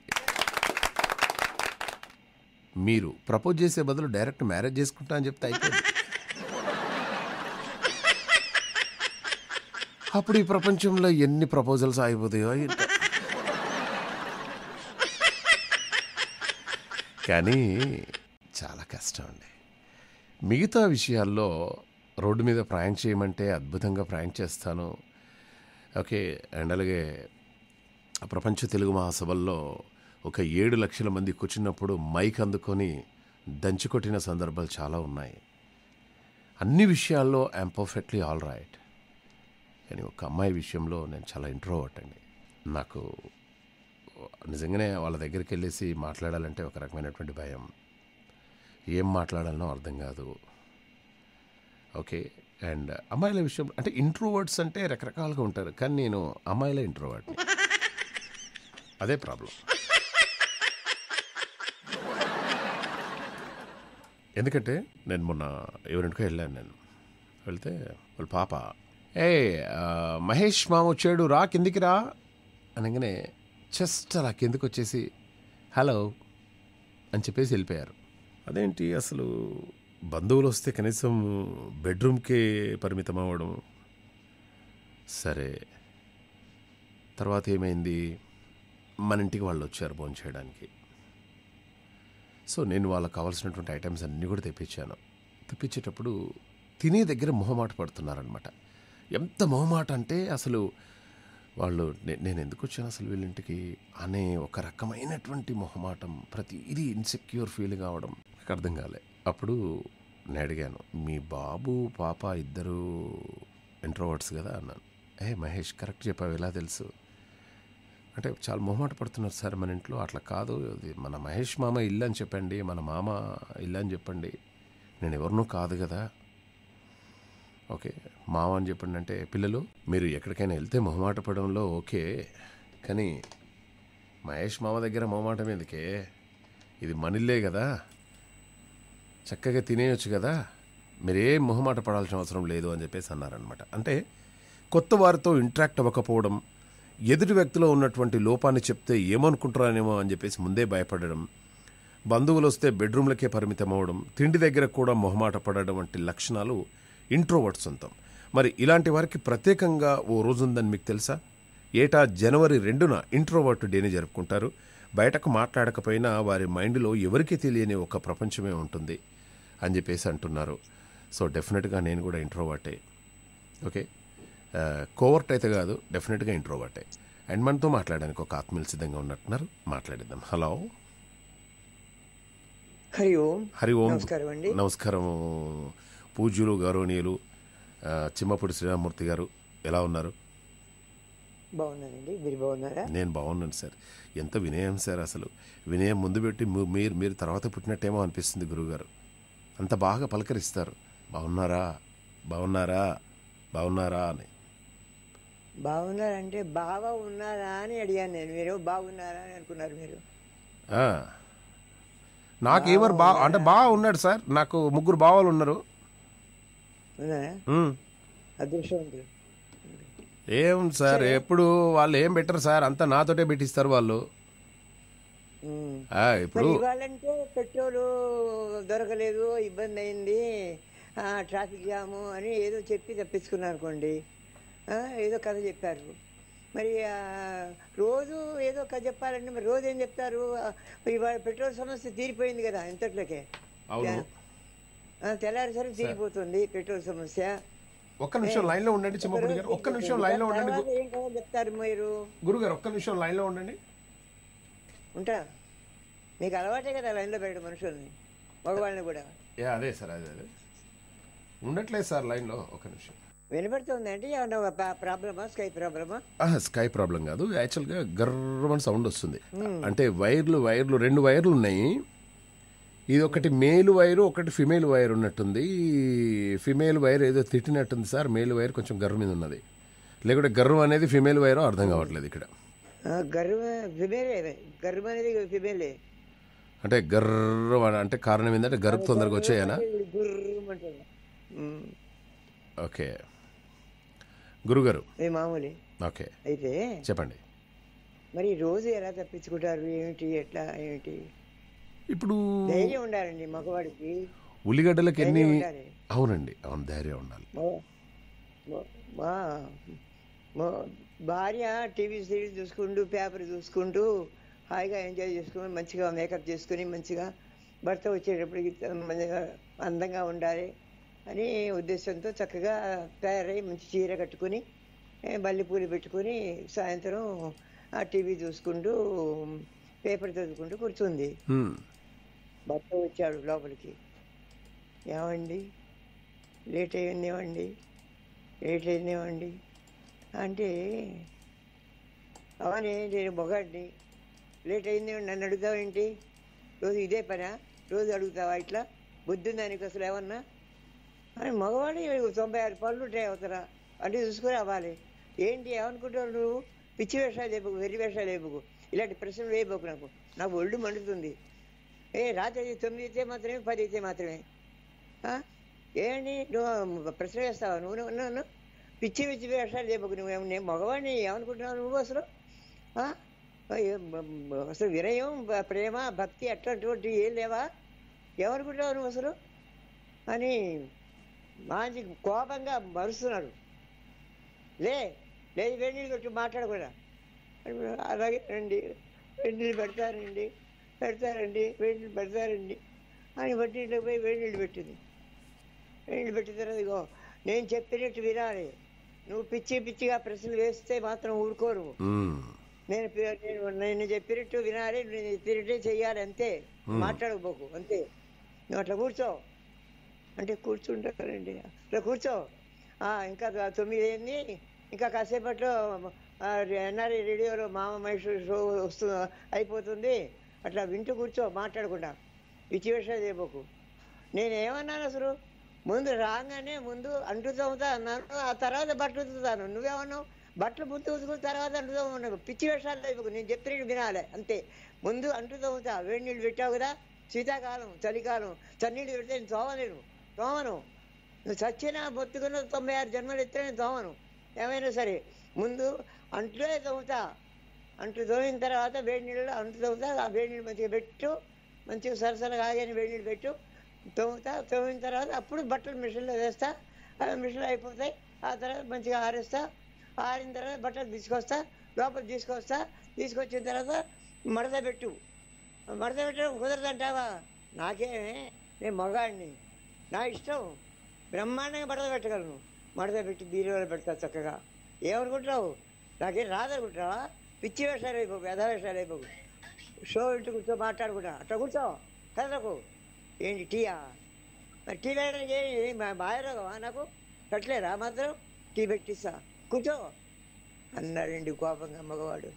మీరు ప్రపోజ్ చేసే బదులు డైరెక్ట్ మ్యారేజ్ చేసుకుంటా అని చెప్తే అయిపోయింది. అప్పుడు ఈ ప్రపంచంలో ఎన్ని ప్రపోజల్స్ అయిపోతాయో. కానీ చాలా కష్టం అండి. మిగతా విషయాల్లో రోడ్డు మీద ప్రయాణం చేయమంటే అద్భుతంగా ప్రయాణం చేస్తాను. ఓకే, అండ్ అలాగే ప్రపంచ తెలుగు మహాసభల్లో ఒక ఏడు లక్షల మంది కూర్చున్నప్పుడు మైక్ అందుకొని దంచుకొట్టిన సందర్భాలు చాలా ఉన్నాయి. అన్ని విషయాల్లో ఐఎమ్ పర్ఫెక్ట్లీ ఆల్ రైట్. కానీ ఒక అమ్మాయి విషయంలో నేను చాలా ఇంట్రోవర్ట్ అండి. నాకు నిజంగానే వాళ్ళ దగ్గరికి వెళ్ళేసి మాట్లాడాలంటే ఒక రకమైనటువంటి భయం. ఏం మాట్లాడాలనో అర్థం కాదు. ఓకే. అండ్ అమ్మాయిల విషయం అంటే ఇంట్రోవర్ట్స్ అంటే రకరకాలుగా ఉంటారు, కానీ నేను అమ్మాయిలే ఇంట్రోవర్ట్ని. అదే ప్రాబ్లం. ఎందుకంటే నేను మొన్న ఎవరింటికో వెళ్ళాను. నేను వెళ్తే వాళ్ళ పాప ఏ ఆ, మహేష్ మామ వచ్చాడు రా కిందికి రా అనగానే జస్ట్ అలా కిందికి వచ్చేసి హలో అని చెప్పేసి వెళ్ళిపోయారు. అదేంటి అసలు బంధువులు వస్తే కనీసం బెడ్రూమ్కే పరిమితం అవ్వడం. సరే, తర్వాత ఏమైంది, మన ఇంటికి వాళ్ళు వచ్చారు భోజనం చేయడానికి. సో నేను వాళ్ళకి కావాల్సినటువంటి ఐటమ్స్ అన్నీ కూడా తెప్పించాను. తెప్పించేటప్పుడు తినే దగ్గర మొహమాట పడుతున్నారనమాట. ఎంత మొహమాట అంటే అసలు వాళ్ళు నే- నేను ఎందుకు వచ్చాను అసలు వీళ్ళింటికి అనే ఒక రకమైనటువంటి మొహమాటం, ప్రతి ఇది ఇన్సెక్యూర్ ఫీల్ కావడం నాకు అర్థం కాలే. అప్పుడు నేను అడిగాను, మీ బాబు పాప ఇద్దరు ఇంట్రోవర్ట్స్ కదా అన్నాను. ఏ మహేష్ కరెక్ట్ చెప్పావు, ఎలా తెలుసు అంటే చాలా మొహమాట పడుతున్నారు సార్ మన ఇంట్లో. అట్లా కాదు, ఇది మన మహేష్ మామ ఇల్లు అని చెప్పండి, మన మామ ఇల్లు అని చెప్పండి, నేను ఎవరినో కాదు కదా. ఓకే మామ అని చెప్పండి అంటే, పిల్లలు మీరు ఎక్కడికైనా వెళ్తే మొహమాట పడంలో ఓకే, కానీ మహేష్ మామ దగ్గర మొహమాటం ఎందుకే, ఇది మనిల్లే కదా, చక్కగా తినేయొచ్చు కదా, మీరేం మొహమాట పడాల్సిన అవసరం లేదు అని చెప్పేసి అన్నారనమాట. అంటే కొత్త వారితో ఇంటరాక్ట్ అవ్వకపోవడం, ఎదుటి వ్యక్తిలో ఉన్నటువంటి లోపాన్ని చెప్తే ఏమనుకుంటారనేమో అని చెప్పేసి ముందే భయపడడం, బంధువులు వస్తే బెడ్రూమ్లకే పరిమితం అవ్వడం, తిండి దగ్గర కూడా మొహమాట పడడం వంటి లక్షణాలు ఇంట్రోవర్ట్ సొంతం. మరి ఇలాంటి వారికి ప్రత్యేకంగా ఓ రోజు ఉందని మీకు తెలుసా? ఏటా జనవరి రెండున ఇంట్రోవర్ట్ డేని జరుపుకుంటారు. బయటకు మాట్లాడకపోయినా వారి మైండ్లో ఎవరికీ తెలియని ఒక ప్రపంచమే ఉంటుంది అని చెప్పేసి అంటున్నారు. సో డెఫినెట్గా నేను కూడా ఇంట్రోవర్టే. ఓకే, కోవర్ట్ అయితే కాదు, డెఫినెట్గా ఇంట్రోవర్టే. అండ్ మనతో మాట్లాడడానికి ఒక ఆత్మీయులు సిద్ధంగా ఉన్నట్టున్నారు, మాట్లాడిద్దాం. హలో, హరి ఓం. హరి ఓం. నమస్కారం అండి. నమస్కారం పూజ్యులు గౌరవనీయులు ఆ, చిమ్మపూడి శ్రీరామమూర్తి గారు, ఎలా ఉన్నారు? బాగున్నానండి, మీరు బాగున్నారా? నేను బాగున్నాను సార్. ఎంత వినయం సార్, అసలు వినయం ముందు పెట్టి ము- మీరు మీరు తర్వాత పుట్టినట్టేమో అనిపిస్తుంది గురువుగారు. అంత బాగా పలకరిస్తారు, బాగున్నారా బాగున్నారా బాగున్నారా అని. బాగున్నారంటే బాగా ఉన్నారా అని అడిగాను నేను, మీరు బాగున్నారా అని అనుకున్నారు మీరు. ఆ, నాకు ఎవరు బా అంటే బాగా ఉన్నాడు సార్, నాకు ముగ్గురు బావాలు ఉన్నారు. ఉన్నారా? ఉమ్. అదృష్టవంతులు. ఏం సార్, ఎప్పుడు వాళ్ళు ఏం పెట్టరు సార్, అంతా నాతోటే పెట్టిస్తారు వాళ్ళు. ఉమ్. ఆ, మరి ఇప్పుడు ఇవ్వాలంటే పెట్రోలు దొరకలేదు, ఇబ్బంది అయింది, ఆ, ట్రాఫిక్ జాము అని ఏదో చెప్పి తప్పించుకున్నారు అనుకోండి. ఆ, ఏదో కథ చెప్పారు. మరి ఆ, రోజు ఏదో కథ చెప్పాలంటే మరి రోజు ఏం చెప్తారు? ఆ, ఇవాళ పెట్రోల్ సమస్య తీరిపోయింది కదా ఇంతట్లోకే. అవును. ఆ, తెల్లారిసరికి తీరిపోతుంది పెట్రోల్ సమస్య. ఒక్క నిమిషం లైన్ లో ఉండండి చిమ్మపూడి గారు, ఒక్క నిమిషం లైన్ లో ఉండండి. తర్వాత ఏం కథ చెప్తారు మీరు? గురుగారు ఒక్క నిమిషం లైన్ లో ఉండండి. ఉంటా, మీకు అలవాటే కదా లైన్లో పెట్టడం మనుషుల్ని, మగవాళ్ళని కూడా. యా అదే సార్, అదే అదే ఉండట్లేదు సార్ లైన్ లో, ఒక్క నిమిషం. వినపడుతుంది అంటే ఏమన్నా ప్రాబ్లమా, స్కై ప్రాబ్లమా? స్కై ప్రాబ్లం కాదు, యాక్చువల్గా గర్రమని సౌండ్ వస్తుంది. అంటే వైర్లు వైర్లు రెండు వైర్లు ఉన్నాయి, ఇది ఒకటి మేల్ వైరు ఒకటి ఫిమేల్ వైర్ ఉన్నట్టుంది. ఫిమేల్ వైర్ ఏదో తిట్టినట్టుంది సార్, మేల్ వైర్ కొంచెం గర్ర మీద ఉన్నది, లేకుంటే గర్రం అనేది ఫిమేల్ వైరో అర్థం కావట్లేదు ఇక్కడ. గర్వ ఫిమేలే, గర్వం అనేది ఫిమేలే. అంటే గర్రం అని అంటే కారణం ఏంటంటే గర్భ తొందరగా వచ్చాయనా? గుర్రమంటుంది. ఓకే గురుగారు. ఇది మామూలు. ఓకే అయితే చెప్పండి. మరి రోజు ఎలా తప్పించుకుంటారు, ఏమిటి, ఎట్లా, ఏమిటి? ఇప్పుడు ధైర్యం ఉండాలండి మగవాడికి, ఉల్లిగడ్డలకి ఎన్ని, ధైర్యం ఉండాలి. అవునండి అవును, ధైర్యం ఉండాలి. మా- మా మా భార్య టీవీ సీరియల్ చూసుకుంటూ పేపర్ చూసుకుంటూ హాయిగా ఎంజాయ్ చేసుకుని మంచిగా మేకప్ చేసుకుని మంచిగా భర్త వచ్చేటప్పటికి మంచిగా అందంగా ఉండాలి అని ఉద్దేశంతో చక్కగా తయారై మంచి చీర కట్టుకుని మల్లెపూలు పెట్టుకుని సాయంత్రం ఆ టీవీ చూసుకుంటూ పేపర్ చదువుకుంటూ కూర్చుంది. హ్మ్. భర్త వచ్చాడు లోపలికి. ఏమండి లేట్ అయిందేమండి, లేట్ అయిందేమండి అంటే, అవనే నేను మొగాడిని, లేట్ అయిందేమండి నన్ను అడుగుతావేంటి, రోజు ఇదే పనా, రోజు అడుగుతావా ఇట్లా, బుద్ధి దానికి అసలు ఏమన్నా అని మగవాడి తొంభై ఆరు పనులు ఉంటాయి అవతల అంటే చూసుకుని అవ్వాలి. ఏంటి ఏమనుకుంటావు నువ్వు? పిచ్చి వేషాలు లేపుకు, వెర్రి వేషాలు లేపుకు, ఇలాంటి ప్రశ్నలు వేయబోకు. నాకు నాకు ఒళ్ళు మండుతుంది. ఏ రాత్రి తొమ్మిది అయితే మాత్రమే, పది అయితే మాత్రమే ఏంటి నువ్వు ప్రశ్న వేస్తావా? నువ్వు నన్ను పిచ్చి పిచ్చి వేషాలు లేపుకు. నువ్వు నేను మగవాడిని ఏమనుకుంటున్నావు నువ్వు అసలు? అసలు వినయం, ప్రేమ, భక్తి అట్లాంటి ఏం లేవా? ఏమనుకుంటున్నావు నువ్వు అసలు అని మంచి కోపంగా మరుస్తున్నాడు. లే లేదు వేడి నీళ్ళు పెట్టి మాట్లాడకూడదా? అలాగే రండి, వేడి నీళ్ళు పెడతారండి పెడతారండి వేడి నీళ్ళు పెడతారండి అని బట్టి ఇంట్లో పోయి వేడి నీళ్ళు పెట్టింది. వేడి నీళ్ళు పెట్టిన తర్వాత ఇగో నేను చెప్పినట్టు వినాలి. నువ్వు పిచ్చి పిచ్చిగా ప్రశ్నలు వేస్తే మాత్రం ఊరుకోరు. నేను నేను చెప్పినట్టు వినాలి, నేను చెప్పినట్టే చెయ్యాలి, అంతే. మాట్లాడకపోకు, అంతే. నువ్వు అట్లా కూర్చో అంటే కూర్చుంటారండి. అట్లా కూర్చో. ఇంకా తొమ్మిది అయింది, ఇంకా కాసేపట్లో ఎన్ఆర్ఐ రేడియోలో మామ మహేష్ షో వస్తు అయిపోతుంది. అట్లా వింటూ కూర్చో, మాట్లాడకుండా పిచ్చి విషయాలు చేయబోకు. నేనేమన్నాను అసలు? ముందు రాగానే ముందు అంటు తోముతా అన్నాను, ఆ తర్వాత బట్టలు ఉతుకుతాను. నువ్వేమన్నావు? బట్టలు ముందు ఉతుకున్న తర్వాత అంటు తోమన్నావు. పిచ్చి విషయాలు చేయబోకు, నేను చెప్పినట్టు వినాలి, అంతే. ముందు అంటు తోముతా. వేడి నీళ్ళు పెట్టావు కదా, శీతాకాలం చలికాలం చన్నీళ్ళు పెడితే నేను తోమలేను, తోమను. నువ్వు చచ్చినా బొత్తుకున్న తొంభై ఆరు జన్మలు ఎత్తే నేను తోమను. ఏమైనా సరే ముందు అంట్లే తోముతా. అంట్లు తోమిన తర్వాత వేడి నీళ్ళు అంటు తోముతా. ఆ వేడి నీళ్ళు మంచిగా పెట్టు, మంచిగా సరసరగా ఆగాని వేడి నీళ్ళు పెట్టు, తోముతా. తోమిన తర్వాత అప్పుడు బట్టలు మిషన్లో వేస్తా. అవి మిషన్లో అయిపోతాయి. ఆ తర్వాత మంచిగా ఆరేస్తా. ఆరిన తర్వాత బట్టలు తీసుకొస్తా, లోపల తీసుకొస్తా. తీసుకొచ్చిన తర్వాత మడత పెట్టు. మడత పెట్టడం కుదరదంటావా? నాకేమే, నేను మగాడిని, నా ఇష్టం. బ్రహ్మాండంగా మడత పెట్టగలను. మడత పెట్టి బీరువాలో పెడతా చక్కగా. ఏమనుకుంటున్నావు? నాకేం రాదనుకుంటున్నావా? పిచ్చి వేషాలు అయిపోకు, వ్యధ వేషాలు అయిపోకు. షో ఇంటి కూర్చో, మాట్లాడుకుంటా. అట్లా కూర్చో, కదలకు. ఏంటి టీయా? మరి టీ పెట్టడానికి ఏం బాయరోగమా నాకు? పెట్టలేరా మాత్రం? టీ పెట్టిస్తా, కూర్చో అన్నాడండి కోపంగా మగవాడు.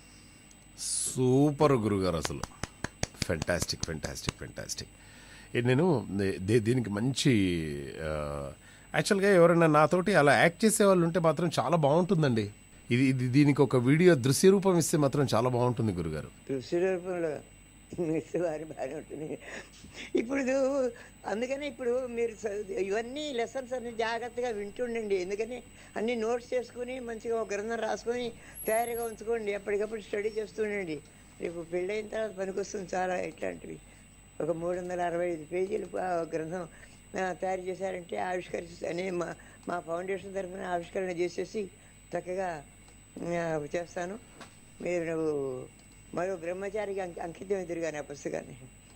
సూపర్ గురుగారు, అసలు ఫెంటాస్టిక్ ఫెంటాస్టిక్ ఫెంటాస్టిక్. నేను దే- దీనికి మంచి యాక్చువల్గా ఎవరైనా నాతోటి అలా యాక్ట్ చేసే వాళ్ళు ఉంటే మాత్రం చాలా బాగుంటుందండి. ఇది ఇది దీనికి ఒక వీడియో దృశ్య రూపం ఇస్తే మాత్రం చాలా బాగుంటుంది గురుగారు. దృశ్య రూపంలో ఇస్తే వారి బాగానే ఉంటుంది. ఇప్పుడు అందుకని ఇప్పుడు మీరు చ- ఇవన్నీ లెసన్స్ అన్ని జాగ్రత్తగా వింటుండండి. ఎందుకని అన్ని నోట్స్ చేసుకుని మంచిగా ఒక గ్రంథం రాసుకొని తయారుగా ఉంచుకోండి. ఎప్పటికప్పుడు స్టడీ చేస్తుండండి. రేపు పెళ్ళైన తర్వాత పనికొస్తుంది చాలా ఇట్లాంటివి. ఒక మూడు వందల అరవై ఐదు పేజీలు ఆ గ్రంథం ఆ, తయారు చేశారంటే ఆవిష్కరిస్తే అని మా మా ఫౌండేషన్ తరఫున ఆవిష్కరణ చేసేసి చక్కగా ఆ, చేస్తాను. మీరు మరో బ్రహ్మచారికి అంకి అంకితం ఎదురు కానీ ఆ పుస్తకాన్ని.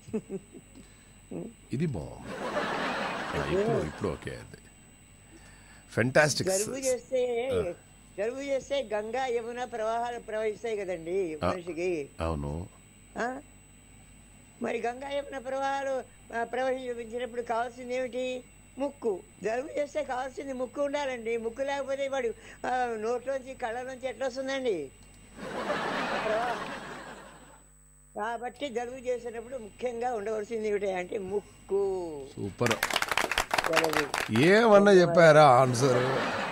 ఇది బాగుంది. ఆ, ఇప్పుడు ఇప్పుడు ఓకే. అది ఫెంటాస్టిక్. జలుబు చేస్తే జలుబు చేస్తే గంగా యమున ప్రవాహాలు ప్రవహిస్తాయి కదండి మనిషికి. అవును. ఆ? మరి గంగా యమున ప్రవాహాలు ఆ, ప్రవహించినప్పుడు కావాల్సింది ఏమిటి? ముక్కు. జలుబు చేస్తే కావాల్సింది ముక్కు ఉండాలండి. ముక్కు లేకపోతే వాడు ఆ, నోట్లోంచి కళ్ళలోంచి ఎట్లా వస్తుందండి ఆ ప్రవాహం? కాబట్టి జలుబు చేసినప్పుడు ముఖ్యంగా ఉండవలసింది ఏమిటి అంటే ముక్కు. సూపర్. జలుబు ఏమన్నా చెప్పారా ఆన్సర్?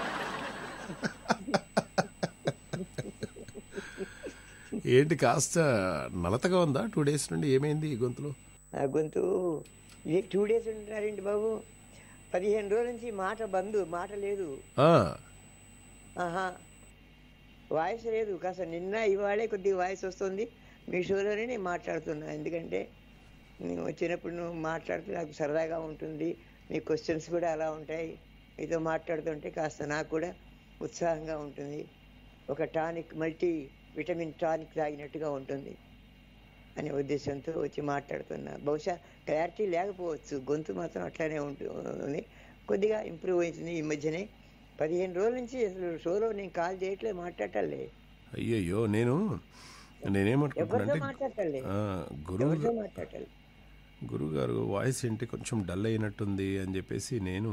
ఏంటి కాస్త నలతగా ఉందా టూ డేస్ నుండి? ఏమైంది ఈ గొంతులో? ఆ గొంతు ఇది టూ డేస్ ఉంటున్నారండి బాబు. పదిహేను రోజుల నుంచి మాట బంద్, మాట లేదు. ఆ, ఆహా, వాయిస్ లేదు. కాస్త నిన్న ఇవాళే కొద్దిగా వాయిస్ వస్తుంది. మీ షోలోనే నేను మాట్లాడుతున్నా. ఎందుకంటే నేను వచ్చినప్పుడు నువ్వు మాట్లాడితే నాకు సరదాగా ఉంటుంది. మీ క్వశ్చన్స్ కూడా అలా ఉంటాయి. మీతో మాట్లాడుతుంటే కాస్త నాకు కూడా ఉత్సాహంగా ఉంటుంది. ఒక టానిక్, మల్టీ విటమిన్ టానిక్ తాగినట్టుగా ఉంటుంది అనే ఉద్దేశంతో వచ్చి మాట్లాడుతున్నా. బహుశా క్లారిటీ లేకపోవచ్చు, గొంతు మాత్రం అట్లానే ఉంటుంది. కొద్దిగా ఇంప్రూవ్ అవుతుంది ఈ మధ్యనే. పదిహేను రోజుల నుంచి అసలు షోలో నేను కాల్ చేయట్లే, మాట్లాడలే, అయ్యయ్యో. నేను ఎవరితో నేనేమనుకుంటున్నానంటే మాట్లాడలే, గురువు ఎవరితో మాట్లాడాలి. గురుగారు వాయిస్ ఏంటి కొంచెం డల్ అయినట్టుంది అని చెప్పేసి నేను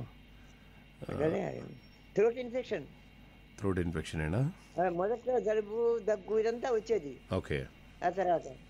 థ్రోట్ ఇన్ఫెక్షన్, థ్రోట్ ఇన్ఫెక్షన్ అయినా. మొదట్లో జలుబు, దగ్గు ఇదంతా వచ్చేది. ఓకే. ఆ తర్వాత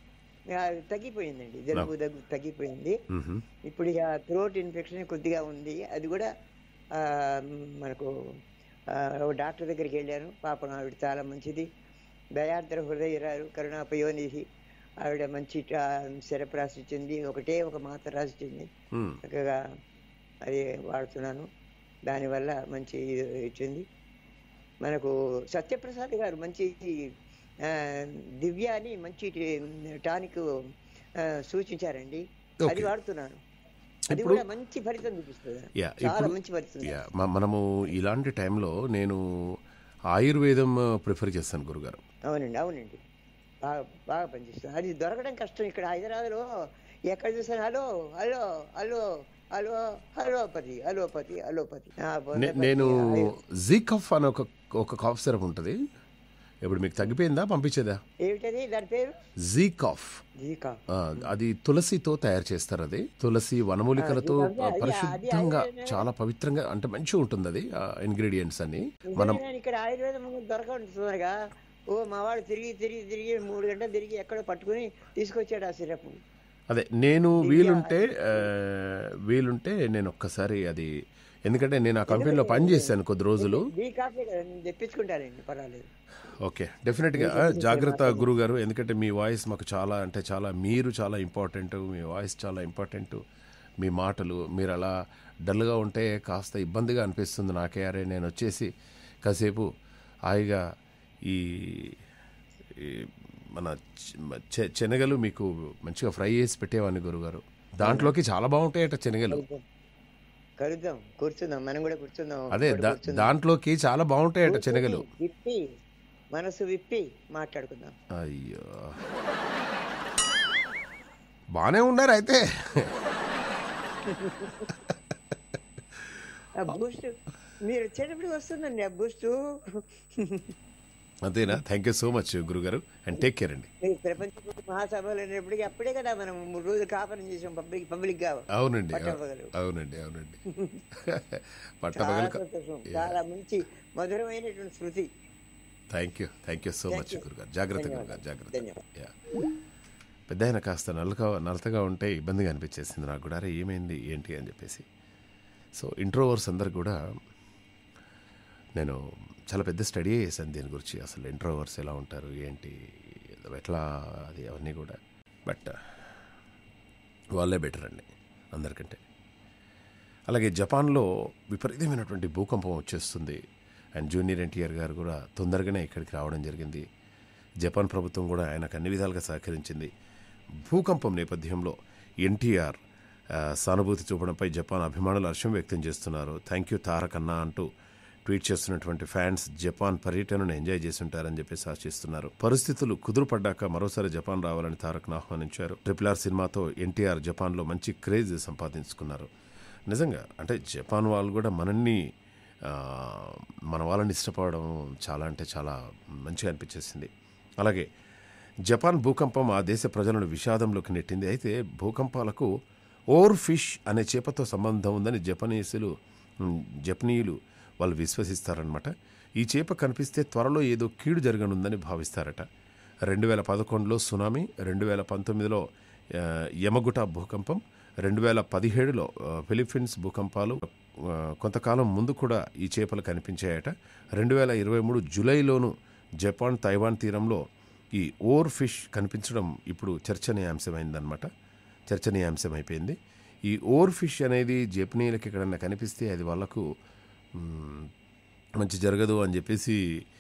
ఆ, తగ్గిపోయిందండి, జలుబు దగ్గు తగ్గిపోయింది. మ్హూ. ఇప్పుడు ఇక థ్రోట్ ఇన్ఫెక్షన్ కొద్దిగా ఉంది, అది కూడా ఆ, మనకు ఆ, ఒక డాక్టర్ దగ్గరికి వెళ్ళాను. పాపం ఆవిడ చాలా మంచిది, దయార్ద్ర హృదయరాలు, కరుణాపయోనిధి. ఆవిడ మంచి సిరప్ రాసిచ్చింది, ఒకటే ఒక మాత్ర రాసిచ్చింది. మ్. చక్కగా అది వాడుతున్నాను, దానివల్ల మంచి ఇది ఇచ్చింది. మనకు సత్యప్రసాద్ గారు మంచి ఆ, దివ్య అని మంచి టానిక్ ఆ, సూచించారండి, అది ఓకే. వాడుతున్నాను. అది ఇప్పుడు కూడా మంచి ఫలితం చూపిస్తుంది, యా చాలా ఇప్పుడు మంచి ఫలితం. యా మ- మనము ఇలాంటి టైంలో నేను ఆయుర్వేదం ప్రిఫర్ చేస్తాను గురుగారు. అవునండి, అవునండి, బాగా బాగా పనిచేస్తుంది. అది దొరకడం కష్టం ఇక్కడ హైదరాబాద్లో. ఎక్కడ చూసాను hello hello hello hello allopathy allopathy allopathy ఆ, నే- హోమియోపతి, నేను ఆయు- జీకఫ్ అని ఒక ఒక కాఫ్ సిరప్ ఉంటుంది, ఇప్పుడు మీకు తగ్గిపోయిందా పంపించేదా? ఏమిటది దాని పేరు? జీకాఫ్. జీకా. ఆ, అది తులసితో తయారు చేస్తారు. అది తులసి వనమూలికలతో ఆ, అది- అది- పరిశుద్ధంగా అది- చాలా పవిత్రంగా అంటే మంచిగా ఉంటుంది అది ఇంగ్రీడియంట్స్ అన్ని. మనం నిజంగానే ఇక్కడ ఆయుర్వేదం దొరకండి తొందరగా. ఓ మా వాడు తిరిగి తిరిగి తిరిగి మూడు గంటలు తిరిగి ఎక్కడో పట్టుకుని తీసుకొచ్చాడు ఆ సిరప్. అదే నేను వీలుంటే ఆ, వీలుంటే నేను ఒక్కసారి అది, ఎందుకంటే నేను ఆ కంపెనీలో పనిచేశాను కొద్ది రోజులు. డీ కాఫీ కదా, నేను తెప్పించుకుంటానండి, పర్వాలేదు. ఓకే, డెఫినెట్గా జాగ్రత్త గురుగారు, ఎందుకంటే మీ వాయిస్ మాకు చాలా అంటే చాలా, మీరు చాలా ఇంపార్టెంట్, మీ వాయిస్ చాలా ఇంపార్టెంట్, మీ మాటలు. మీరు అలా డల్గా ఉంటే కాస్త ఇబ్బందిగా అనిపిస్తుంది నాకే. అరే నేను వచ్చేసి కాసేపు హాయిగా ఈ ఈ మన చె- శనగలు మీకు మంచిగా ఫ్రై చేసి పెట్టేవాడిని గురుగారు, దాంట్లోకి చాలా బాగుంటాయట శనగలు. కలుద్దాం, కూర్చుందాం, మనం కూడా కూర్చుందాం. అదే ఒకటి దా- కూర్చుందాం. దాంట్లోకి చాలా బాగుంటాయట శనగలు. విప్పి మనసు విప్పి మాట్లాడుకుందాం. అయ్యో, బాగానే ఉన్నారు అయితే. ఆ బూస్ట్ మీరు వచ్చేటప్పుడు వస్తుందండి ఆ బూస్ట్. అంతేనా? థ్యాంక్ యూ సో మచ్ గురుగారు, అండ్ టేక్ కేర్ అండి. మీరు ప్రపంచ మహాసభలు అనేప్పటికీ అప్పుడే కదా మనం మూడు రోజులు కాపురం చేసాం పబ్లిక్ పబ్లిక్ గా. అవునండి పట్టపగలు. అవునండి అవునండి చాలా పట్టపగలు. సంతోషం, చాలా మంచి మధురమైనటువంటి స్మృతి. Thank you thank you so Thank much you. గురుగారు. జాగ్రత్త ధన్యవాదాలు. గురుగారు, జాగ్రత్త. ధన్యవాదాలు. యా. పెద్ద ఆయన కాస్త నల్లగా నలతగా ఉంటే ఇబ్బందిగా అనిపించేసింది నాకు కూడా, అరే ఏమైంది ఏంటి అని చెప్పేసి. సో ఇంట్రోవర్స్ అందరికి కూడా నేను చాలా పెద్ద స్టడీ చేశాను దీని గురించి, అసలు ఇంట్రోవర్స్ ఎలా ఉంటారు ఏంటి ఎట్లా అది అవన్నీ కూడా. బట్ వాళ్ళే బెటర్ అండి అందరికంటే. అలాగే జపాన్లో విపరీతమైనటువంటి భూకంపం వచ్చేస్తుంది, అండ్ జూనియర్ ఎన్టీఆర్ గారు కూడా తొందరగానే ఇక్కడికి రావడం జరిగింది. జపాన్ ప్రభుత్వం కూడా ఆయనకు అన్ని విధాలుగా సహకరించింది. భూకంపం నేపథ్యంలో ఎన్టీఆర్ ఆ, సానుభూతి చూపడంపై జపాన్ అభిమానులు హర్షం వ్యక్తం చేస్తున్నారు. థ్యాంక్ యూ తారక్ అన్న అంటూ ట్వీట్ చేస్తున్నటువంటి ఫ్యాన్స్ జపాన్ పర్యటనను ఎంజాయ్ చేసి ఉంటారని చెప్పేసి ఆశిస్తున్నారు. పరిస్థితులు కుదురుపడ్డాక మరోసారి జపాన్ రావాలని తారక్ను ఆహ్వానించారు. ట్రిపుల్ ఆర్ సినిమాతో ఎన్టీఆర్ జపాన్లో మంచి క్రేజ్ సంపాదించుకున్నారు. నిజంగా అంటే జపాన్ వాళ్ళు కూడా మనల్ని ఆ, మన వాళ్ళని ఇష్టపడడం చాలా అంటే చాలా మంచిగా అనిపించేసింది. అలాగే జపాన్ భూకంపం ఆ దేశ ప్రజలను విషాదంలోకి నెట్టింది. అయితే భూకంపాలకు ఓర్ ఫిష్ అనే చేపతో సంబంధం ఉందని జపనీసులు జపనీయులు వాళ్ళు విశ్వసిస్తారనమాట. ఈ చేప కనిపిస్తే త్వరలో ఏదో కీడు జరగనుందని భావిస్తారట. రెండు వేల పదకొండులో సునామీ, రెండు వేల పంతొమ్మిదిలో ఆ, యమగుట భూకంపం, రెండు వేల పదిహేడులో ఆ, ఫిలిప్పీన్స్ భూకంపాలు, ఆ, కొంతకాలం ముందు కూడా ఈ చేపలు కనిపించాయట. రెండు వేల ఇరవై మూడు జూలైలోనూ జపాన్ తైవాన్ తీరంలో ఈ ఓర్ ఫిష్ కనిపించడం ఇప్పుడు చర్చనీయాంశమైందనమాట. చర్చనీయాంశం అయిపోయింది. ఈ ఓర్ ఫిష్ అనేది జపనీయులకి ఎక్కడన్నా కనిపిస్తే అది వాళ్ళకు మ్, మంచి జరగదు అని చెప్పేసి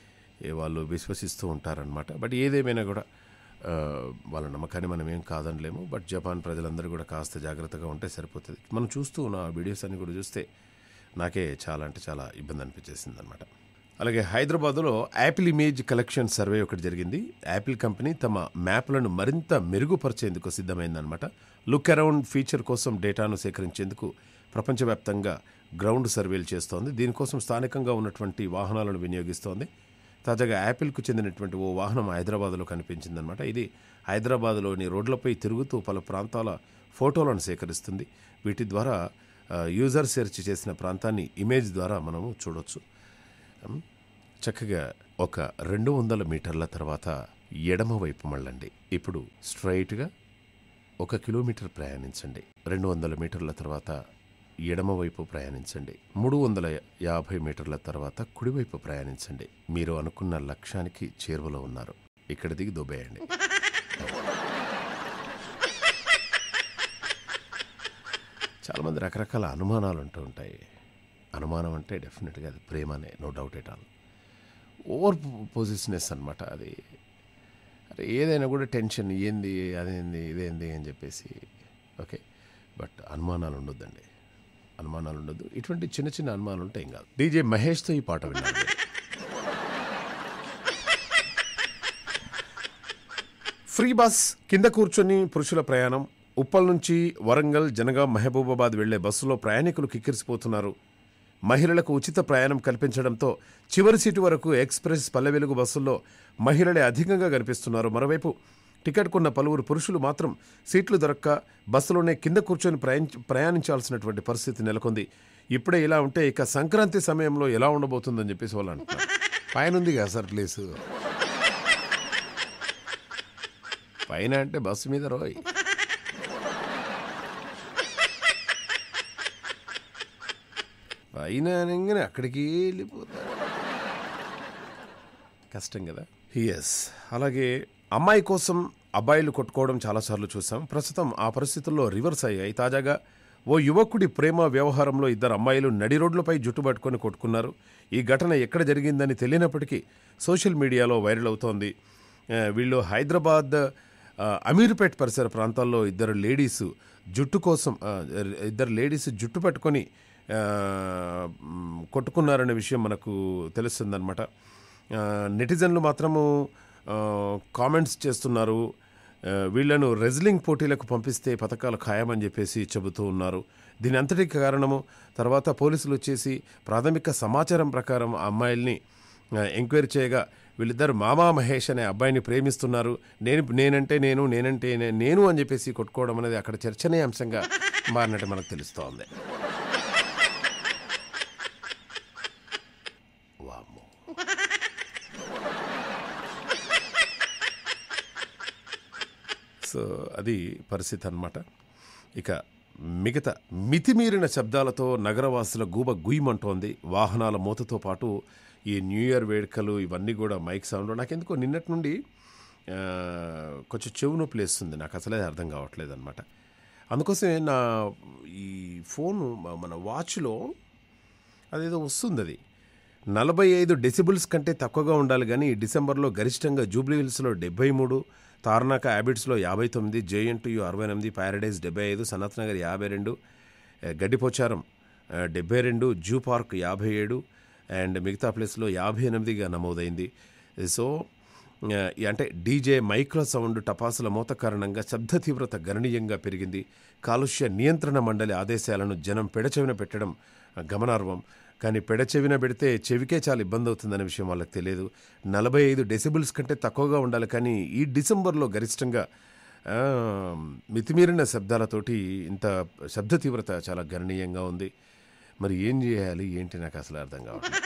ఏ వాళ్ళు విశ్వసిస్తూ ఉంటారనమాట. బట్ ఏదేమైనా కూడా ఆ, వాళ్ళ నమ్మకాన్ని మనం ఏం కాదనలేము. బట్ జపాన్ ప్రజలందరూ కూడా కాస్త జాగ్రత్తగా ఉంటే సరిపోతుంది. మనం చూస్తూ ఉన్న వీడియోస్ అన్ని కూడా చూస్తే నాకే చాలా అంటే చాలా ఇబ్బంది అనిపించేసింది అనమాట. అలాగే హైదరాబాద్లో యాపిల్ ఇమేజ్ కలెక్షన్ సర్వే ఒకటి జరిగింది. యాపిల్ కంపెనీ తమ మ్యాప్లను మరింత మెరుగుపరిచేందుకు సిద్ధమైందనమాట. లుక్ అరౌండ్ ఫీచర్ కోసం డేటాను సేకరించేందుకు ప్రపంచవ్యాప్తంగా గ్రౌండ్ సర్వేలు చేస్తోంది. దీనికోసం స్థానికంగా ఉన్నటువంటి వాహనాలను వినియోగిస్తోంది. తాజాగా యాపిల్కు చెందినటువంటి ఓ వాహనం హైదరాబాద్లో కనిపించిందనమాట. ఇది హైదరాబాద్లోని రోడ్లపై తిరుగుతూ పలు ప్రాంతాల ఫోటోలను సేకరిస్తుంది. వీటి ద్వారా ఆ, యూజర్ సెర్చ్ చేసిన ప్రాంతాన్ని ఇమేజ్ ద్వారా మనము చూడవచ్చు. చక్కగా ఒక రెండు వందల మీటర్ల తర్వాత ఎడమవైపు మళ్ళండి. ఇప్పుడు స్ట్రైట్గా ఒక కిలోమీటర్ ప్రయాణించండి. రెండు వందల మీటర్ల తర్వాత ఎడమవైపు ప్రయాణించండి. మూడు వందల యాభై మీటర్ల తర్వాత కుడివైపు ప్రయాణించండి. మీరు అనుకున్న లక్ష్యానికి చేరువలో ఉన్నారు. ఇక్కడ దిగి దొబ్బేయండి. చాలామంది రకరకాల అనుమానాలు ఉంటూ ఉంటాయి. అనుమానం అంటే డెఫినెట్గా అది ప్రేమనే, no doubt at all. Over possessiveness అనమాట అది. అరే ఏదైనా కూడా టెన్షన్, ఏంది అదేంది ఇదేంది అని చెప్పేసి. ఓకే, బట్ అనుమానాలు ఉండొద్దండి, అనుమానాలు ఉండొద్దు. ఇటువంటి చిన్న చిన్న అనుమానాలు ఉంటే ఏం కాదు. డీజే మహేష్తో ఈ పాట విన్నారు. ఫ్రీ బస్ కింద కూర్చొని పురుషుల ప్రయాణం. ఉప్పల్ నుంచి వరంగల్, జనగాం, మహబూబాబాద్ వెళ్లే బస్సులో ప్రయాణికులు కిక్కిరిసిపోతున్నారు. మహిళలకు ఉచిత ప్రయాణం కల్పించడంతో చివరి సీటు వరకు ఎక్స్ప్రెస్ పల్లె వెలుగు బస్సుల్లో మహిళలే అధికంగా కనిపిస్తున్నారు. మరోవైపు టికెట్ కొన్న పలువురు పురుషులు మాత్రం సీట్లు దొరక్క బస్సులోనే కింద కూర్చొని ప్రయాణి ప్రయాణించాల్సినటువంటి పరిస్థితి నెలకొంది. ఇప్పుడే ఇలా ఉంటే ఇక సంక్రాంతి సమయంలో ఎలా ఉండబోతుందని చెప్పేసి వాళ్ళు అంటున్నారు. పైన ఉంది కదా సార్ ప్లేసు, పైన అంటే బస్సు మీద రోయ్. పైన అనగానే అక్కడికి వెళ్ళిపోతారు, కష్టం కదా. ఎస్, అలాగే అమ్మాయి కోసం అబ్బాయిలు కొట్టుకోవడం చాలాసార్లు చూసాం. ప్రస్తుతం ఆ పరిస్థితుల్లో రివర్స్ అయ్యాయి. తాజాగా ఓ యువకుడి ప్రేమ వ్యవహారంలో ఇద్దరు అమ్మాయిలు నడి రోడ్లపై జుట్టుపట్టుకొని కొట్టుకున్నారు. ఈ ఘటన ఎక్కడ జరిగిందని తెలియనప్పటికీ సోషల్ మీడియాలో వైరల్ అవుతోంది. వీళ్ళు హైదరాబాద్ అమీర్పేట్ పరిసర ప్రాంతాల్లో ఇద్దరు లేడీసు జుట్టు కోసం ఇద్దరు లేడీస్ జుట్టు పట్టుకొని కొట్టుకున్నారనే విషయం మనకు తెలుస్తుందన్నమాట. నెటిజన్లు మాత్రము కామెంట్స్ చేస్తున్నారు. వీళ్లను రెజ్లింగ్ పోటీలకు పంపిస్తే పథకాలు ఖాయమని చెప్పేసి చెబుతూ ఉన్నారు. దీని అంతటికి కారణము తర్వాత పోలీసులు వచ్చేసి ప్రాథమిక సమాచారం ప్రకారం ఆ అమ్మాయిల్ని ఎంక్వైరీ చేయగా వీళ్ళిద్దరు మామా మహేష్ అనే అబ్బాయిని ప్రేమిస్తున్నారు, నేను నేనంటే నేను నేనంటే నేను అని చెప్పేసి కొట్టుకోవడం అనేది అక్కడ చర్చనీయాంశంగా మారినట్టు మనకు తెలుస్తోంది. వామ్మో, సో అది పరిస్థితి అన్నమాట. ఇక మిగతా మితిమీరిన శబ్దాలతో నగరవాసుల గూబ గుయ్యమంటోంది. వాహనాల మూతతో పాటు ఈ న్యూ ఇయర్ వేడుకలు ఇవన్నీ కూడా మైక్ సౌండ్లో నాకెందుకో నిన్నటి నుండి కొంచెం చెవు నొప్పి లేస్తుంది. నాకు అసలే అర్థం కావట్లేదు అనమాట. అందుకోసమే నా ఈ ఫోను మన వాచ్లో అదేదో వస్తుంది, అది నలభై ఐదు డెసిబుల్స్ కంటే తక్కువగా ఉండాలి. కానీ ఈ డిసెంబర్లో గరిష్టంగా జూబ్లీ హిల్స్లో డెబ్బై మూడు, తార్నాక హ్యాబిట్స్లో యాభై తొమ్మిది, జేఎన్టీయూ అరవై ఎనిమిది, ప్యారడైజ్ డెబ్బై ఐదు, సనత్ నగర్ యాభై రెండు, గడ్డిపోచారం డెబ్బై రెండు, జూ పార్క్ యాభై ఏడు అండ్ మిగతా ప్లేస్లో యాభై ఎనిమిదిగా నమోదైంది. సో అంటే డీజే మైక్రో సౌండ్ టపాసుల మోత కారణంగా శబ్ద తీవ్రత గణనీయంగా పెరిగింది. కాలుష్య నియంత్రణ మండలి ఆదేశాలను జనం పెడచెవిన పెట్టడం గమనార్హం. కానీ పెడచెవిన పెడితే చెవికే చాలా ఇబ్బంది అవుతుందనే విషయం వాళ్ళకి తెలియదు. నలభై ఐదు డెసిబుల్స్ కంటే తక్కువగా ఉండాలి. కానీ ఈ డిసెంబర్లో గరిష్టంగా మితిమీరిన శబ్దాలతోటి ఇంత శబ్ద తీవ్రత చాలా గణనీయంగా ఉంది. మరి ఏం చేయాలి ఏంటి నాకు అసలు అర్థం కావట్లేదు.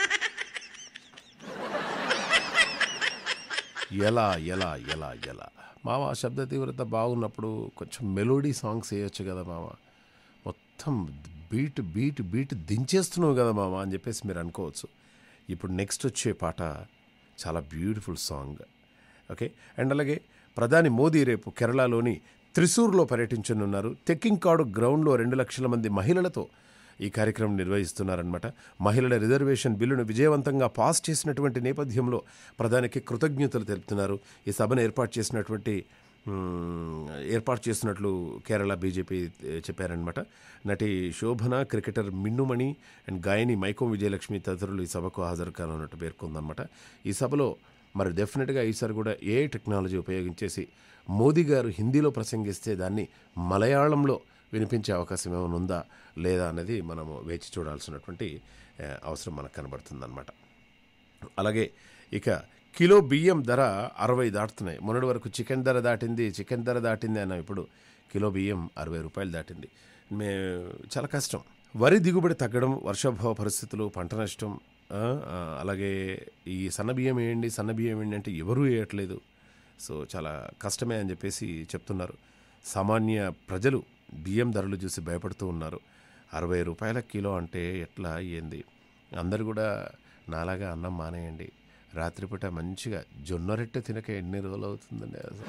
ఎలా ఎలా ఎలా ఎలా మామ శబ్ద తీవ్రత బాగున్నప్పుడు కొంచెం మెలోడీ సాంగ్స్ వేయొచ్చు కదా మామ, మొత్తం బీట్ బీట్ బీట్ దించేస్తున్నావు కదా మామ అని చెప్పేసి మీరు అనుకోవచ్చు. ఇప్పుడు నెక్స్ట్ వచ్చే పాట చాలా బ్యూటిఫుల్ సాంగ్. ఓకే, అండ్ అలాగే ప్రధాని మోదీ రేపు కేరళలోని త్రిశూర్లో పర్యటించనున్నారు. తెక్కింకాడు గ్రౌండ్లో రెండు లక్షల మంది మహిళలతో ఈ కార్యక్రమం నిర్వహిస్తున్నారనమాట. మహిళల రిజర్వేషన్ బిల్లును విజయవంతంగా పాస్ చేసినటువంటి నేపథ్యంలో ప్రధానికి కృతజ్ఞతలు తెలుపుతున్నారు. ఈ సభను ఏర్పాటు చేసినటువంటి ఏర్పాటు చేస్తున్నట్లు కేరళ బీజేపీ చెప్పారనమాట. నటి శోభన, క్రికెటర్ మిన్నుమణి అండ్ గాయని మైకోం విజయలక్ష్మి తదితరులు ఈ సభకు హాజరు కానున్నట్టు పేర్కొందనమాట. ఈ సభలో మరి డెఫినెట్గా ఈసారి కూడా ఏఐ టెక్నాలజీ ఉపయోగించేసి మోదీ గారు హిందీలో ప్రసంగిస్తే దాన్ని మలయాళంలో వినిపించే అవకాశం ఏమైనా ఉందా లేదా అనేది మనము వేచి చూడాల్సినటువంటి అవసరం మనకు కనబడుతుందన్నమాట. అలాగే ఇక కిలో బియ్యం ధర అరవై దాటుతున్నాయి. మొన్నటి వరకు చికెన్ ధర దాటింది చికెన్ ధర దాటింది అన్న ఇప్పుడు కిలో బియ్యం అరవై రూపాయలు దాటింది. మే చాలా కష్టం. వరి దిగుబడి తగ్గడం, వర్షాభావ పరిస్థితులు, పంట నష్టం, అలాగే ఈ సన్న బియ్యం వేయండి సన్న బియ్యం వేయండి అంటే ఎవరూ వేయట్లేదు. సో చాలా కష్టమే అని చెప్పేసి చెప్తున్నారు. సామాన్య ప్రజలు బియ్యం ధరలు చూసి భయపడుతూ ఉన్నారు. అరవై రూపాయల కిలో అంటే ఎట్లా ఏంది? అందరు కూడా నాలాగా అన్నం మానేయండి, రాత్రిపూట మంచిగా జొన్న రొట్టె తినక ఎన్ని రోజులు అవుతుందండి అసలు.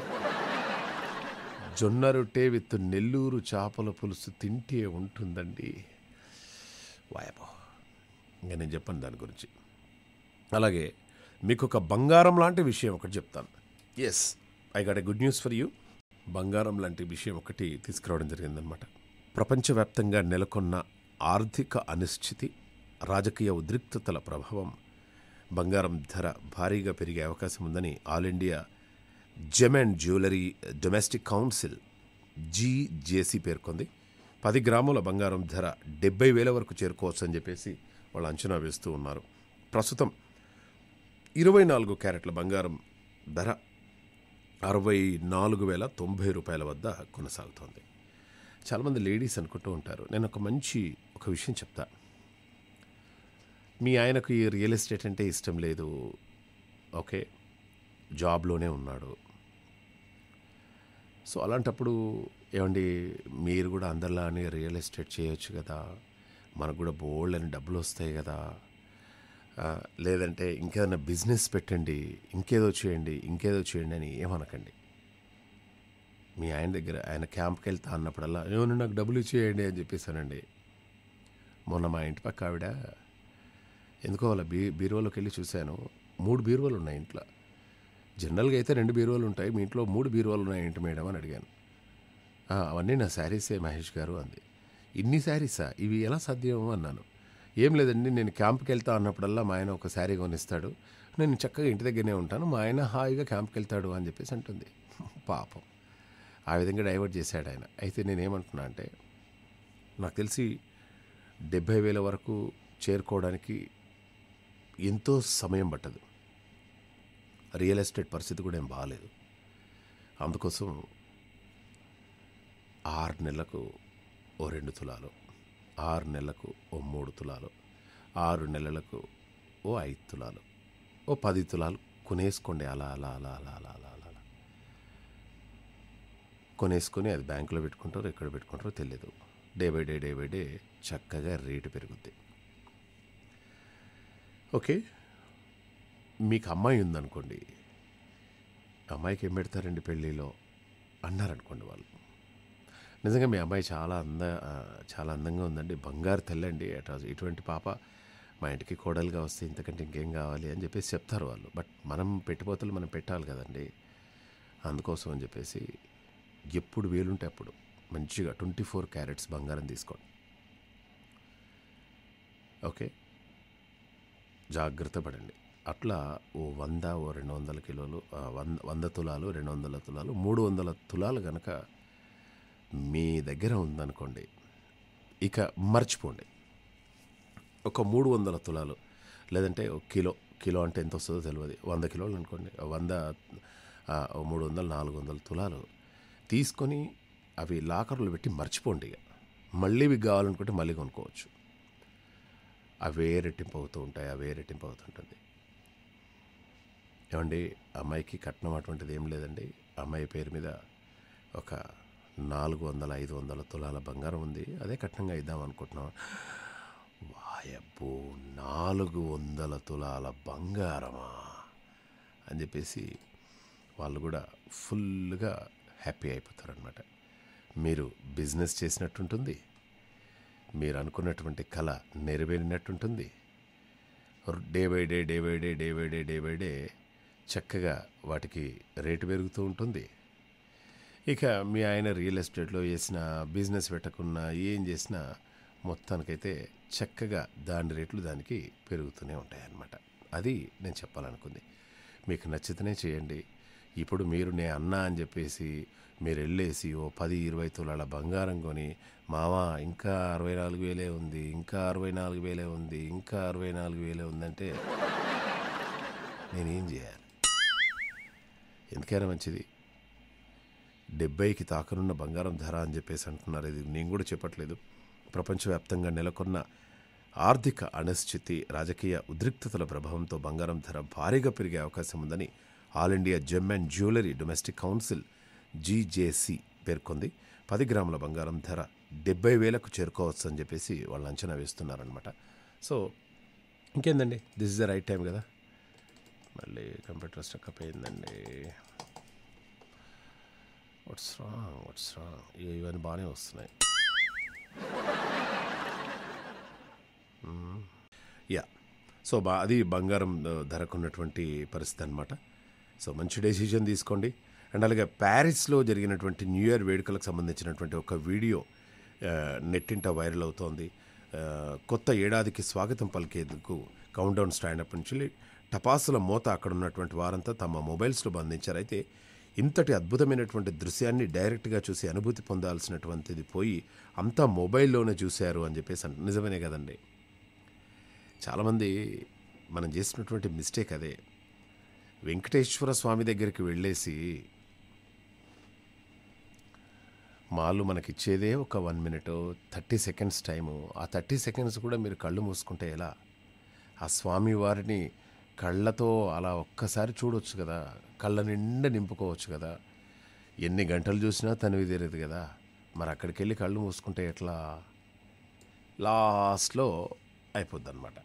జొన్న రొట్టె విత్ నెల్లూరు చేపల పులుసు తింటే ఉంటుందండి వాయపో. ఇంకా నేను చెప్పను దాని గురించి. అలాగే మీకు ఒక బంగారం లాంటి విషయం ఒకటి చెప్తాను. Yes, I got a good news for you. బంగారం లాంటి విషయం ఒకటి తీసుకురావడం జరిగిందనమాట. ప్రపంచవ్యాప్తంగా నెలకొన్న ఆర్థిక అనిశ్చితి, రాజకీయ ఉద్రిక్తతల ప్రభావం బంగారం ధర భారీగా పెరిగే అవకాశం ఉందని all India gem and jewellery domestic council GJC పేర్కొంది. పది గ్రాముల బంగారం ధర డెబ్బై వేల వరకు చేరుకోవచ్చు అని చెప్పేసి వాళ్ళు అంచనా వేస్తూ ఉన్నారు. ప్రస్తుతం ఇరవై నాలుగు క్యారెట్ల బంగారం ధర అరవై నాలుగు వేల తొంభై రూపాయల వద్ద కొనసాగుతోంది. చాలామంది లేడీస్ అనుకుంటూ ఉంటారు. నేను ఒక మంచి ఒక విషయం చెప్తా. మీ ఆయనకు ఈ రియల్ ఎస్టేట్ అంటే ఇష్టం లేదు, ఓకే, జాబ్లోనే ఉన్నాడు. సో అలాంటప్పుడు ఏమండి, మీరు కూడా అందరిలానే రియల్ ఎస్టేట్ చేయొచ్చు కదా, మనకు కూడా బోల్డ్ అని డబ్బులు వస్తాయి కదా, లేదంటే ఇంకేదైనా బిజినెస్ పెట్టండి, ఇంకేదో చేయండి ఇంకేదో చేయండి అని ఏమనకండి. మీ ఆయన దగ్గర ఆయన క్యాంప్కి వెళ్తా అన్నప్పుడల్లా ఏమన్నా నాకు డబ్బులు ఇచ్చేయండి అని చెప్పేసానండి. మొన్న మా ఇంటి పక్క ఆవిడ ఎందుకో వాళ్ళ బీ బీరువాలోకి వెళ్ళి చూశాను, మూడు బీరువాలు ఉన్నాయి ఇంట్లో. జనరల్గా అయితే రెండు బీరువాలు ఉంటాయి, మీ ఇంట్లో మూడు బీరువాలు ఉన్నాయి ఏంటి మేడం అని అడిగాను. అవన్నీ నా శారీసే మహేష్ గారు అంది. ఇన్ని శారీసా, ఇవి ఎలా సాధ్యం అన్నాను. ఏం లేదండి, నేను క్యాంప్కి వెళ్తా అన్నప్పుడల్లా మా ఆయన ఒక శారీ కొనిస్తాడు, నేను చక్కగా ఇంటి దగ్గరనే ఉంటాను, మా ఆయన హాయిగా క్యాంప్కి వెళ్తాడు అని చెప్పేసి అంటుంది. పాపం, ఆ విధంగా డైవర్ట్ చేశాడు ఆయన. అయితే నేనేమంటున్నా అంటే, నాకు తెలిసి డెబ్భై వేల వరకు చేరుకోవడానికి ఎంతో సమయం పట్టదు. రియల్ ఎస్టేట్ పరిస్థితి కూడా ఏం బాగాలేదు. అందుకోసం ఆరు నెలలకు ఓ రెండు తులాలు, ఆరు నెలలకు ఓ మూడు తులాలు, ఆరు నెలలకు ఓ ఐదు తులాలు, ఓ పది తులాలు కొనేసుకోండి. అలా అలా అలా అలా అలా అలా అలా అలా కొనేసుకొని అది బ్యాంకులో పెట్టుకుంటారో ఎక్కడ పెట్టుకుంటారో తెలియదు. Day by day day by day చక్కగా రేటు పెరుగుద్ది. ఓకే, మీకు అమ్మాయి ఉందనుకోండి, అమ్మాయికి ఏం పెడతారండి పెళ్ళిలో అన్నారనుకోండి వాళ్ళు. నిజంగా మీ అమ్మాయి చాలా అంద చాలా అందంగా ఉందండి, బంగారు తెల్లండి, అట ఇటువంటి పాప మా ఇంటికి కోడలుగా వస్తే ఇంతకంటే ఇంకేం కావాలి అని చెప్పేసి చెప్తారు వాళ్ళు. బట్ మనం పెట్టిపోతలు మనం పెట్టాలి కదండి. అందుకోసం అని చెప్పేసి ఎప్పుడు వీలుంటే అప్పుడు మంచిగా ట్వంటీ ఫోర్ క్యారెట్స్ బంగారం తీసుకోండి. ఓకే, జాగ్రత్త పడండి. అట్లా ఓ వంద ఓ రెండు వందల కిలోలు వంద వంద తులాలు రెండు వందల తులాలు మూడు వందల తులాలు కనుక మీ దగ్గర ఉందనుకోండి, ఇక మర్చిపోండి. ఒక మూడు వందల తులాలు లేదంటే ఒక కిలో, కిలో అంటే ఎంత వస్తుందో తెలియదు, వంద కిలోలు అనుకోండి, వంద మూడు వందలు నాలుగు వందల తులాలు తీసుకొని అవి లాకర్లు పెట్టి మర్చిపోండి. ఇక మళ్ళీ ఇవి కావాలనుకుంటే మళ్ళీ కొనుక్కోవచ్చు. అవే రెట్టింపు అవుతూ ఉంటాయి, అవే రెట్టింపు అవుతుంటుంది. ఏమండి, అమ్మాయికి కట్నం అటువంటిది ఏం లేదండి. అమ్మాయి పేరు మీద ఒక నాలుగు వందల ఐదు వందల తులాల బంగారం ఉంది, అదే కట్నంగా ఇద్దాం అనుకుంటున్నాం. వాయబ్బో, నాలుగు వందల తులాల బంగారమా అని చెప్పేసి వాళ్ళు కూడా ఫుల్గా హ్యాపీ అయిపోతారనమాట. మీరు బిజినెస్ చేసినట్టుంటుంది, మీరు అనుకున్నటువంటి కళ నెరవేరినట్టుంటుంది. Day by day day by day day by day day by day చక్కగా వాటికి రేటు పెరుగుతూ ఉంటుంది. ఇక మీ ఆయన రియల్ ఎస్టేట్లో చేసిన, బిజినెస్ పెట్టకున్నా, ఏం చేసినా మొత్తానికైతే చక్కగా దాని రేట్లు దానికి పెరుగుతూనే ఉంటాయన్నమాట. అది నేను చెప్పాలనుకుంది. మీకు నచ్చితేనే చేయండి. ఇప్పుడు మీరు నే అన్నా అని చెప్పేసి మీరు వెళ్ళేసి ఓ పది ఇరవై తులాల బంగారం కొని, మావా ఇంకా అరవై నాలుగు వేలే ఉంది, ఇంకా అరవై నాలుగు వేలే ఉంది, ఇంకా అరవై నాలుగు వేలే ఉందంటే నేనేం చేయాలి? ఎందుకైనా మంచిది డెబ్బైకి తాకనున్న బంగారం ధర అని చెప్పేసి అంటున్నారు. ఇది నేను కూడా చెప్పట్లేదు. ప్రపంచవ్యాప్తంగా నెలకొన్న ఆర్థిక అనిశ్చితి, రాజకీయ ఉద్రిక్తతల ప్రభావంతో బంగారం ధర భారీగా పెరిగే అవకాశం ఉందని all India gem and jewellery domestic council GJC పేర్కొంది. పది గ్రాముల బంగారం ధర డెబ్బై వేలకు చేరుకోవచ్చు అని చెప్పేసి వాళ్ళు అంచనా వేస్తున్నారనమాట. సో ఇంకేందండి, this is the right time కదా. మళ్ళీ కంప్యూటర్ స్టక్ అప్ అయిందండి. వాట్స్ రాంగ్ వాట్స్ రాంగ్ ఇవన్నీ బాగానే వస్తున్నాయి. యా సో బా అది బంగారం ధరకున్నటువంటి పరిస్థితి అనమాట. సో మంచి డెసిషన్ తీసుకోండి. అండ్ అలాగే ప్యారిస్లో జరిగినటువంటి న్యూ ఇయర్ వేడుకలకు సంబంధించినటువంటి ఒక వీడియో నెట్టింట వైరల్ అవుతోంది. కొత్త ఏడాదికి స్వాగతం పలికేందుకు కౌంట్ డౌన్ స్టాండప్ నుంచి టపాసుల మోత అక్కడ ఉన్నటువంటి వారంతా తమ మొబైల్స్లో బంధించారు. అయితే ఇంతటి అద్భుతమైనటువంటి దృశ్యాన్ని డైరెక్ట్గా చూసి అనుభూతి పొందాల్సినటువంటిది పోయి అంతా మొబైల్లోనే చూశారు అని చెప్పేసి అంటే నిజమనే కదండి. చాలామంది మనం చేసినటువంటి మిస్టేక్ అదే. వెంకటేశ్వర స్వామి దగ్గరికి వెళ్ళేసి మాలు మనకిచ్చేదే ఒక one minute thirty seconds time. ఆ థర్టీ సెకండ్స్ కూడా మీరు కళ్ళు మూసుకుంటే ఎలా? ఆ స్వామి వారిని కళ్ళతో అలా ఒక్కసారి చూడవచ్చు కదా, కళ్ళ నిండా నింపుకోవచ్చు కదా. ఎన్ని గంటలు చూసినా తనివి తీరదు కదా. మరి అక్కడికి వెళ్ళి కళ్ళు మూసుకుంటే ఎట్లా? లాస్ట్లో అయిపోద్ది అనమాట.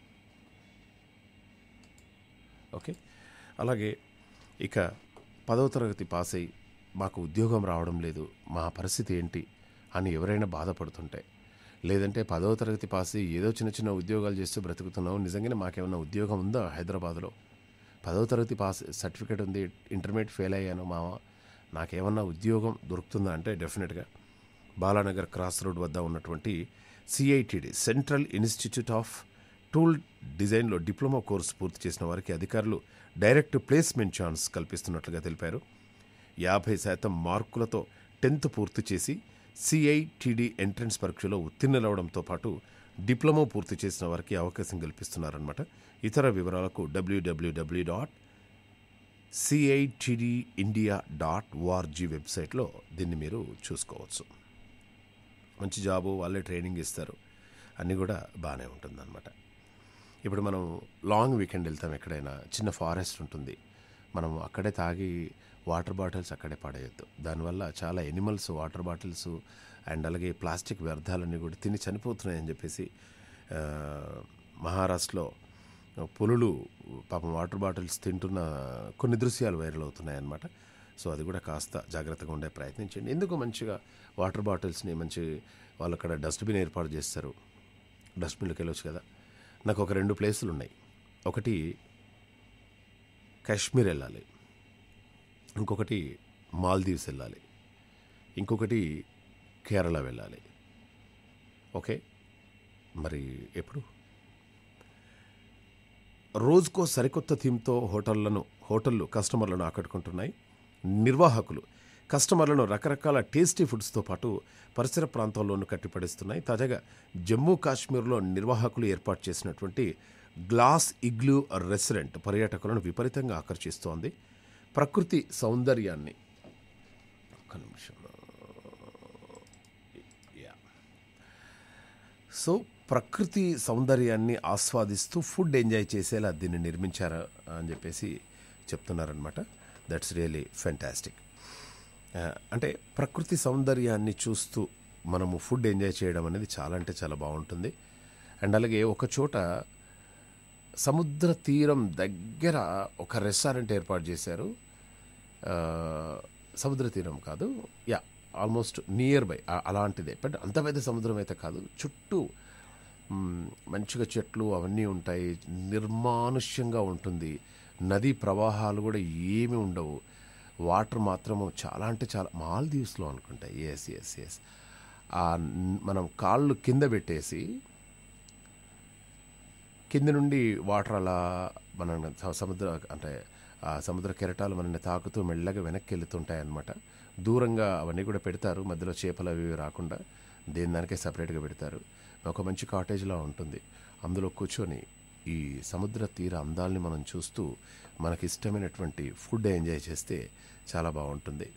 ఓకే, అలాగే ఇక పదవ తరగతి పాస్ అయ్యి మాకు ఉద్యోగం రావడం లేదు, మా పరిస్థితి ఏంటి అని ఎవరైనా బాధపడుతుంటే, లేదంటే పదవ తరగతి పాస్ అయ్యి ఏదో చిన్న చిన్న ఉద్యోగాలు చేస్తూ బ్రతుకుతున్నాం, నిజంగానే మాకేమన్నా ఉద్యోగం ఉందా హైదరాబాద్లో? పదవ తరగతి పాస్ సర్టిఫికేట్ ఉంది, ఇంటర్మీడియట్ ఫెయిల్ అయ్యాను మామ, నాకేమన్నా ఉద్యోగం దొరుకుతుందా అంటే డెఫినెట్గా బాలానగర్ క్రాస్ రోడ్ వద్ద ఉన్నటువంటి CITD central institute of tool డిజైన్లో డిప్లొమా కోర్సు పూర్తి చేసిన వారికి అధికారులు డైరెక్ట్ ప్లేస్మెంట్ ఛాన్స్ కల్పిస్తున్నట్లుగా తెలిపారు. యాభై శాతం మార్కులతో టెన్త్ పూర్తి చేసి సిఐటిడి ఎంట్రన్స్ పరీక్షలో ఉత్తీర్ణులవడంతో పాటు డిప్లొమా పూర్తి చేసిన వారికి అవకాశం కల్పిస్తున్నారన్నమాట. ఇతర వివరాలకు W W W dot CITD India dot ORG వెబ్సైట్లో దీన్ని మీరు చూసుకోవచ్చు. మంచి జాబు, వాళ్ళే ట్రైనింగ్ ఇస్తారు, అన్నీ కూడా బాగానే ఉంటుందన్నమాట. ఇప్పుడు మనం లాంగ్ వీకెండ్ వెళ్తాం, ఎక్కడైనా చిన్న ఫారెస్ట్ ఉంటుంది, మనం అక్కడే తాగి వాటర్ బాటిల్స్ అక్కడే పడేయద్దు. దానివల్ల చాలా ఎనిమల్స్ వాటర్ బాటిల్స్ అండ్ అలాగే ప్లాస్టిక్ వ్యర్థాలన్నీ కూడా తిని చనిపోతున్నాయని చెప్పేసి మహారాష్ట్రలో పులులు పాపం వాటర్ బాటిల్స్ తింటున్న కొన్ని దృశ్యాలు వైరల్ అవుతున్నాయి అన్నమాట. సో అది కూడా కాస్త జాగ్రత్తగా ఉండే ప్రయత్నించండి. ఎందుకు మంచిగా వాటర్ బాటిల్స్ని మంచి వాళ్ళు అక్కడ డస్ట్బిన్ ఏర్పాటు చేస్తారు, డస్ట్బిన్లోకి వెళ్ళొచ్చు కదా. నాకు ఒక రెండు ప్లేసులు ఉన్నాయి. ఒకటి కాశ్మీర్ వెళ్ళాలి, ఇంకొకటి మాల్దీవ్స్ వెళ్ళాలి, ఇంకొకటి కేరళ వెళ్ళాలి. ఓకే, మరి ఎప్పుడు? రోజుకో సరికొత్త థీమ్తో హోటళ్లను హోటళ్ళు కస్టమర్లను ఆకట్టుకుంటున్నాయి. నిర్వాహకులు కస్టమర్లను రకరకాల టేస్టీ ఫుడ్స్తో పాటు పరిసర ప్రాంతాల్లోనూ కట్టిపడేస్తున్నాయి. తాజాగా జమ్మూ కాశ్మీర్లో నిర్వాహకులు ఏర్పాటు చేసినటువంటి గ్లాస్ ఇగ్లూ రెస్టారెంట్ పర్యాటకులను విపరీతంగా ఆకర్షిస్తోంది. ప్రకృతి సౌందర్యాన్ని ఒక్క నిమిషం సో ప్రకృతి సౌందర్యాన్ని ఆస్వాదిస్తూ ఫుడ్ ఎంజాయ్ చేసేలా దీన్ని నిర్మించారా అని చెప్పేసి చెప్తున్నారనమాట. That's really fantastic. అంటే ప్రకృతి సౌందర్యాన్ని చూస్తూ మనము ఫుడ్ ఎంజాయ్ చేయడం అనేది చాలా అంటే చాలా బాగుంటుంది. అండ్ అలాగే ఒక చోట సముద్ర తీరం దగ్గర ఒక రెస్టారెంట్ ఏర్పాటు చేశారు. సముద్ర తీరం కాదు, యా ఆల్మోస్ట్ నియర్ బై అలాంటిదే, బట్ అంత పెద్ద సముద్రం అయితే కాదు. చుట్టూ మంచిగా చెట్లు అవన్నీ ఉంటాయి, నిర్మానుష్యంగా ఉంటుంది. నదీ ప్రవాహాలు కూడా ఏమీ ఉండవు. వాటర్ మాత్రము చాలా అంటే చాలా మాల్దీవ్స్లో అనుకుంటా. ఎస్ ఎస్ ఎస్ మనం కాళ్ళు కింద పెట్టేసి కింద నుండి వాటర్ అలా మన సముద్ర అంటే ఆ సముద్ర కెరటాలు మనల్ని తాకుతూ మెల్లగా వెనక్కి వెళుతుంటాయి అన్నమాట. దూరంగా అవన్నీ కూడా పెడతారు, మధ్యలో చేపలు అవి రాకుండా దేని దానికే సపరేట్గా పెడతారు. ఒక మంచి కాటేజ్లా ఉంటుంది. అందులో కూర్చొని ఈ సముద్ర తీర అందాల్ని మనం చూస్తూ మనకి ఇష్టమైనటువంటి ఫుడ్ ఎంజాయ్ చేస్తే చాలా బాగుంటుంది.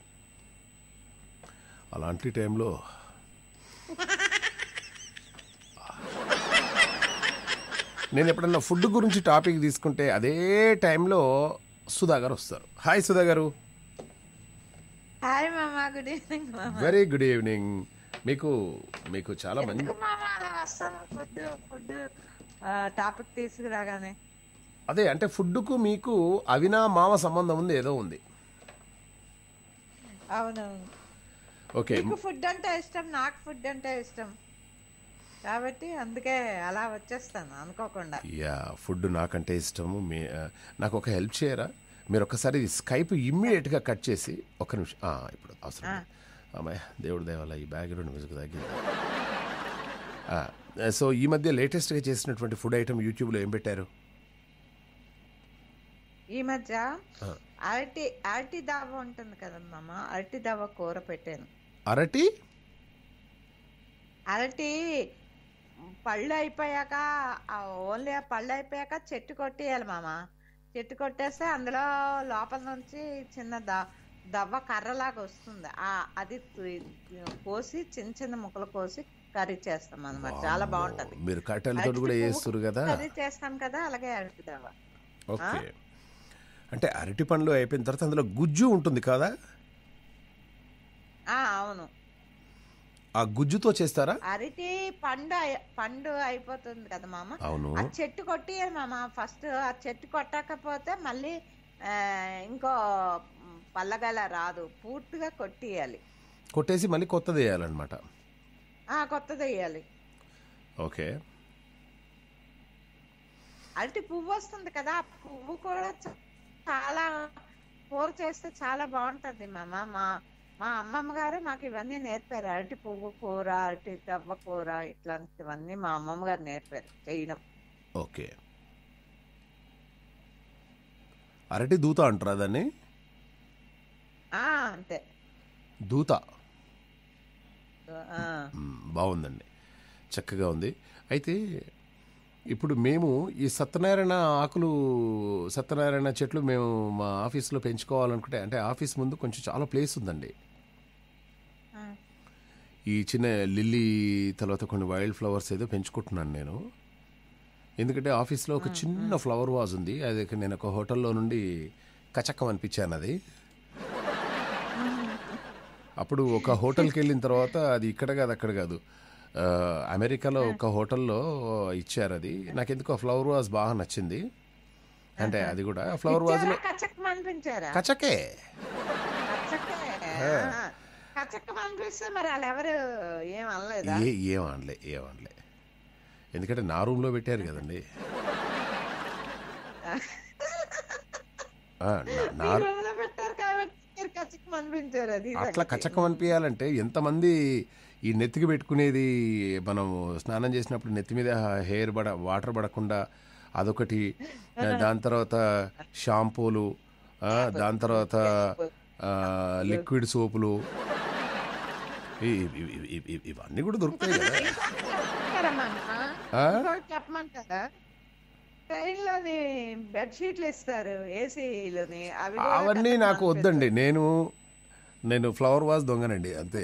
అలాంటి టైంలో నేను ఎప్పుడన్నా ఫుడ్ గురించి టాపిక్ తీసుకుంటే అదే టైంలో సుధా గారు వస్తారు. హాయ్ సుధా గారు. హాయ్ మామా, గుడ్ ఈవినింగ్ మామా. Very good evening. మీకు మీకు చాలా మంచి ఎందుకు మామా అలా వస్తాను? ఫుడ్ ఫుడ్ టాపిక్ తీసుకురాగానే అదే అంటే ఫుడ్కు మీకు అవినా మామ సంబంధం ఉంది, ఏదో ఉంది. అవునవును. ఓకే, మీకు ఫుడ్ అంటే ఇష్టం, నాకు ఫుడ్ అంటే ఇష్టం కాబట్టి అందుకే అలా వచ్చేస్తాను అనుకోకుండా. యా, ఫుడ్ నాకంటే ఇష్టము. మీ ఆ, నాకు ఒక హెల్ప్ చేయరా? మీరు ఒకసారి స్కైప్ ఇమ్మీడియట్గా కట్ చేసి ఒక్క నిమిషం. ఆ, ఇప్పుడు అవసరం లేదు. అమ్మాయి దేవుడి దేవాల ఈ బ్యాక్గ్రౌండ్ మ్యూజిక్ తగ్గింది. ఆ, సో ఈ మధ్య లేటెస్ట్గా చేసినటువంటి ఫుడ్ ఐటమ్ యూట్యూబ్లో ఏం పెట్టారు? ఈ మధ్య ఆ. అరటి అరటి దావ ఉంటుంది కదా మామ, అరటి దావ కూర పెట్టాను. అరటి అరటి పళ్ళు అయిపోయాక ఓన్లీ ఆ పళ్ళు అయిపోయాక చెట్టు కొట్టేయాలి మామ. చెట్టు కొట్టేస్తే అందులో లోపల నుంచి చిన్న ద దవ్వ కర్రలాగా వస్తుంది. ఆ అది తు- కోసి చిన్న చిన్న ముక్కలు కోసి కర్రీ చేస్తాం అన్నమాట. చాలా బాగుంటది. మీరు కట్టెలతో కూడా చేస్తారు కదా? కర్రీ చేస్తాం కదా, అలాగే అరటి దవ్వ. ఓకే, అంటే అరటి పండ్లు అయిపోయిన తర్వాత అందులో గుజ్జు ఉంటుంది కదా? ఆ అవును, ఆ గుజ్జుతో చేస్తారా? అరటి పండు అయి- పండు అయిపోతుంది కదా మామ. అవును. ఆ చెట్టు కొట్టియాలి మామ. ఫస్ట్ ఆ చెట్టు కొట్టకపోతే మళ్ళీ ఆ, ఇంకో పల్లగల రాదు. పూర్తిగా కొట్టియాలి. కొట్టేసి మళ్ళీ కొత్తది వేయాలన్నమాట. ఆ కొత్తది వేయాలి. ఓకే, అరటి పువ్వు వస్తుంది కదా, ఆ పువ్వు కూడా చ- చాలా కూర చేస్తే చాలా బాగుంటది మామ. మా మా అమ్మమ్మ గారు మాకు ఇవన్నీ నేర్పారు. అరటి పువ్వు కూర, అరటి తవ్వ కూర, ఇట్లాంటివన్నీ మా అమ్మమ్మ గారు నేర్పారు చేయడం. ఓకే. అరటి దూత అంటారా దాన్ని? ఆ అంతే. దూత. ఆ మ్, బాగుందండి, చక్కగా ఉంది. అయితే ఇప్పుడు మేము ఈ సత్యనారాయణ ఆకులు, సత్యనారాయణ చెట్లు మేము మా ఆఫీస్లో పెంచుకోవాలనుకుంటే, అంటే ఆఫీస్ ముందు కొంచెం చాలా ప్లేస్ ఉందండి. ఆ. ఈ చిన్న లిల్లీ తర్వాత కొన్ని వైల్డ్ ఫ్లవర్స్ ఏదో పెంచుకుంటున్నాను నేను. ఎందుకంటే ఆఫీస్లో ఒక చిన్న ఫ్లవర్ వాజ్ ఉంది. అది నేను ఒక హోటల్లో నుండి కచక్కం అనిపించాను అది. అప్పుడు ఒక హోటల్కి వెళ్ళిన తర్వాత, అది ఇక్కడ కాదు అక్కడ కాదు, ఆ, అమెరికాలో ఒక హోటల్లో ఇచ్చారు. అది నాకెందుకు ఆ ఫ్లవర్ వాజ్ బాగా నచ్చింది. అంటే అది కూడా ఫ్లవర్ వాజ్లో కచక్కం అనిపించారా? కచకే. కచక్కే. ఆ. కచక్కం అనిపిస్తే మరి వాళ్ళు ఎవరు ఏం అనలేదా? ఏ ఏం అనలే ఏం అనలే ఎందుకంటే నా రూమ్లో పెట్టారు కదండి. ఆ, నా- నా మీ room లో పెట్టారు కాబట్టి మీరు కచక్కం అనిపించారు. అది అట్లా కచకం అనిపించాలంటే ఎంతమంది ఈ నెత్తికి పెట్టుకునేది, మనం స్నానం చేసినప్పుడు నెత్తి మీద హెయిర్ పడ వాటర్ పడకుండా అదొకటి, దాని తర్వాత షాంపూలు, ఆ, దాని తర్వాత ఆ, లిక్విడ్ సోపులు, ఈ- ఇవి- ఇవి- ఇవి- ఇవి- ఇవన్నీ కూడా దొరుకుతాయి కదా. ఆ? ఇంకోటి చెప్పమంటారా? ట్రైన్లోని బెడ్షీట్లు ఇస్తారు ఏసీలోని, అవి కూడా అవన్నీ కచక్కం నాకు వద్దండి. నేను నేను ఫ్లవర్ వాజ్ దొంగనండి అంతే.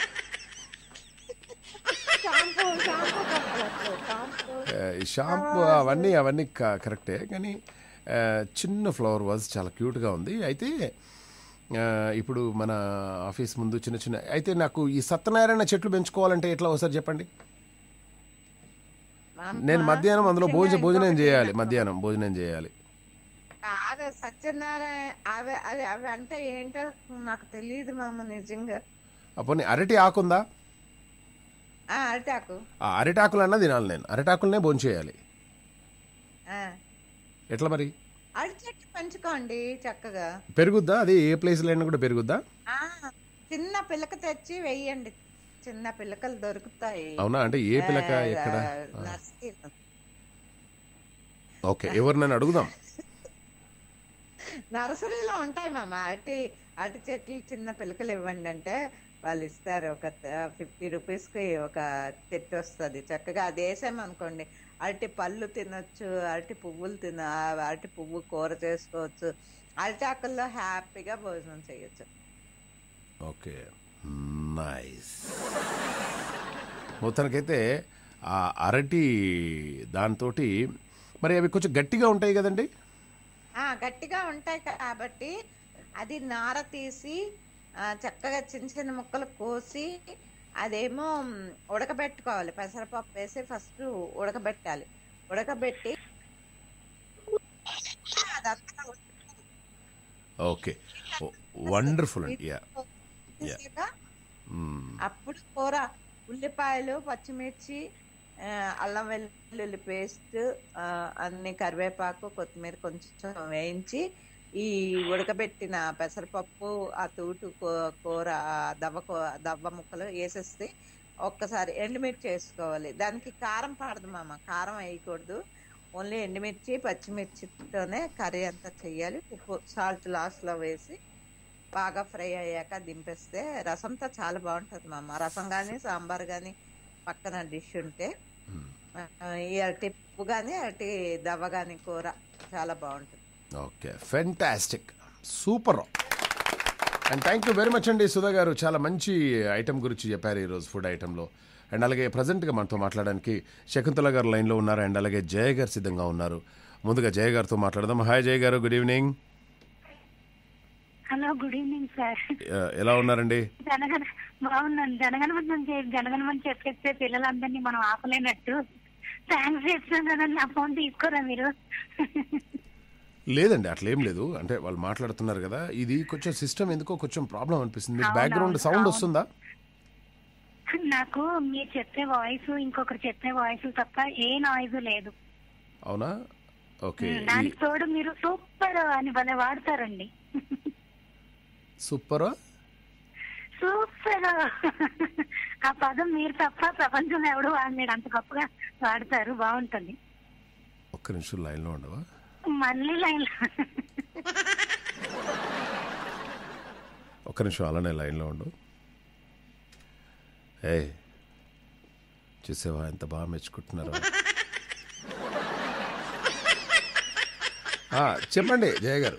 Shampoo shampoo కప్పచ్చు. షాంపూ ఆ, ఈ షాంపూ అవన్నీ అవన్నీ క- కరెక్టే, కానీ ఆ, చిన్న ఫ్లవర్ వాజ్ చాలా క్యూట్గా ఉంది. అయితే ఆ, ఇప్పుడు మన ఆఫీస్ ముందు చిన్న చిన్న, అయితే నాకు ఈ సత్యనారాయణ చెట్లు పెంచుకోవాలంటే ఎట్లా ఒకసారి చెప్పండి. నేను మధ్యాహ్నం అందులో భోజనం భోజనం చేయాలి, మధ్యాహ్నం భోజనం చేయాలి. అదే సత్యనారాయణ అవి అవి అవి అంటే ఏంటో నాకు తెలియదు మామ నిజంగా. అప్పుడు అరటి ఆకుందా? ఆ అరిటాకు. ఆ అరిటాకులన్నా తినాలి నేను, అరిటాకులనే భోజనం చేయాలి. ఆ, ఎట్లా మరి? అరటి చెట్టు పెంచుకోండి చక్కగా. పెరుగుద్దా అది? ఏ ప్లేస్లో అయినా కూడా పెరుగుద్దా? ఆ చిన్న పిల్లక తెచ్చి వెయ్యండి. చిన్న పిల్లకలు దొరుకుతాయి. అవునా? అంటే ఏ పిలక ఎక్కడ? ఆ, నర్సరీలో. ఓకే, ఎవరు నన్ను అడుగుదాం. నర్సరీలో ఉంటాయి మామ. అరటి అరటి చెట్లు చిన్న పిల్లకలు ఇవ్వండి అంటే వాళ్ళు ఇస్తారు. ఒక ఫిఫ్టీ రూపీస్కి ఒక చెట్టు వస్తుంది. చక్కగా అది వేసామనుకోండి, అరటి పళ్ళు తినొచ్చు, అరటి పువ్వులు తిన అరటి పువ్వు కూర చేసుకోవచ్చు, అరటి ఆకుల్లో హ్యాపీగా భోజనం చేయొచ్చు. Okay, nice. మొత్తానికైతే ఆ అరటి దాంతో మరి అవి కొంచెం గట్టిగా ఉంటాయి కదండి? ఆ, గట్టిగా ఉంటాయి కాబట్టి అది నార తీసి ఆ, చక్కగా చిన్న చిన్న ముక్కలు కోసి అదేమో మ్, ఉడకబెట్టుకోవాలి. పెసరపప్పు వేసి ఫస్ట్ ఉడకబెట్టాలి. ఉడకబెట్టి అదంతా ఓకే, వండర్ఫుల్ అండి. యా యా ఉడికేసాక అప్పుడు కూర ఉల్లిపాయలు, పచ్చిమిర్చి, ఆ, అల్లం వెల్లుల్లి పేస్ట్, ఆ, అన్ని కరివేపాకు, కొత్తిమీర కొంచెం వేయించి ఈ ఉడకబెట్టిన పెసరపప్పు, ఆ తూటు కూ- కూర, ఆ దవ్వ కూ- దవ్వ ముక్కలు వేసేస్తే ఒక్కసారి ఎండుమిర్చి వేసుకోవాలి. దానికి కారం పడదు మామ, కారం వేయకూడదు. ఓన్లీ ఎండుమిర్చి పచ్చిమిర్చితోనే కర్రీ అంతా చెయ్యాలి. ఉప్పు సాల్ట్ లాస్ట్లో వేసి బాగా ఫ్రై అయ్యాక దింపేస్తే రసంతో చాలా బాగుంటుంది మామ. రసం కానీ సాంబార్ కానీ పక్కన డిష్ ఉంటే ఆ, ఈ అరటి ఉప్పు కానీ అరటి దవ్వ కానీ కూర చాలా బాగుంటుంది. Okay, fantastic, super. And thank you very much అండి సుధా గారు. చాలా మంచి ఐటెం గురించి చెప్పారు ఈరోజు, ఫుడ్ ఐటెంలో. అండ్ అలాగే ప్రజెంట్గా మనతో మాట్లాడడానికి శకుంతల గారు లైన్లో ఉన్నారు. అండ్ అలాగే జయ గారు సిద్ధంగా ఉన్నారు. ముందుగా జయ గారితో మాట్లాడదాం. Hi Jaya garu, good evening. Hello, good evening sir. ఎలా ఉన్నారండి? జనగణ బాగున్నాను. జనగణమని జనగణమని చెప్పేస్తే పిల్లలందరినీ మనం ఆపలేనట్టు థ్యాంక్స్ చెప్తాం కదండి. నా ఫోన్ తీసుకోరా మీరు? లేదండి, అట్లేం లేదు. అంటే వాళ్ళు మాట్లాడుతున్నారు కదా, ఇది కొంచెం సిస్టమ్ ఎందుకో కొంచెం ప్రాబ్లం అనిపిస్తుంది. మీకు బ్యాక్గ్రౌండ్ సౌండ్ వస్తుందా? నాకు మీరు చెప్పే వాయిస్, ఇంకొకరు చెప్పే వాయిస్ తప్ప ఏ నాయిస్ లేదు. అవునా? ఓకే. దానికి తోడు మీరు సూపర్ అని భలే వాడతారండి. సూపర్ సూపర్ ఆ పదం మీరు తప్ప ప్రపంచంలో ఎవడు వాడలేడు, అంత గొప్పగా వాడతారు. బాగుంటుంది. ఒక్క నిమిషం లైన్లో ఉండవా? మళ్ళీ లైన్ ఒక్క నిమిషం అలానే లైన్లో ఉండు. ఏ చూసావా ఎంత బాగా మెచ్చుకుంటున్నారు. ఆ, చెప్పండి జయ గారు.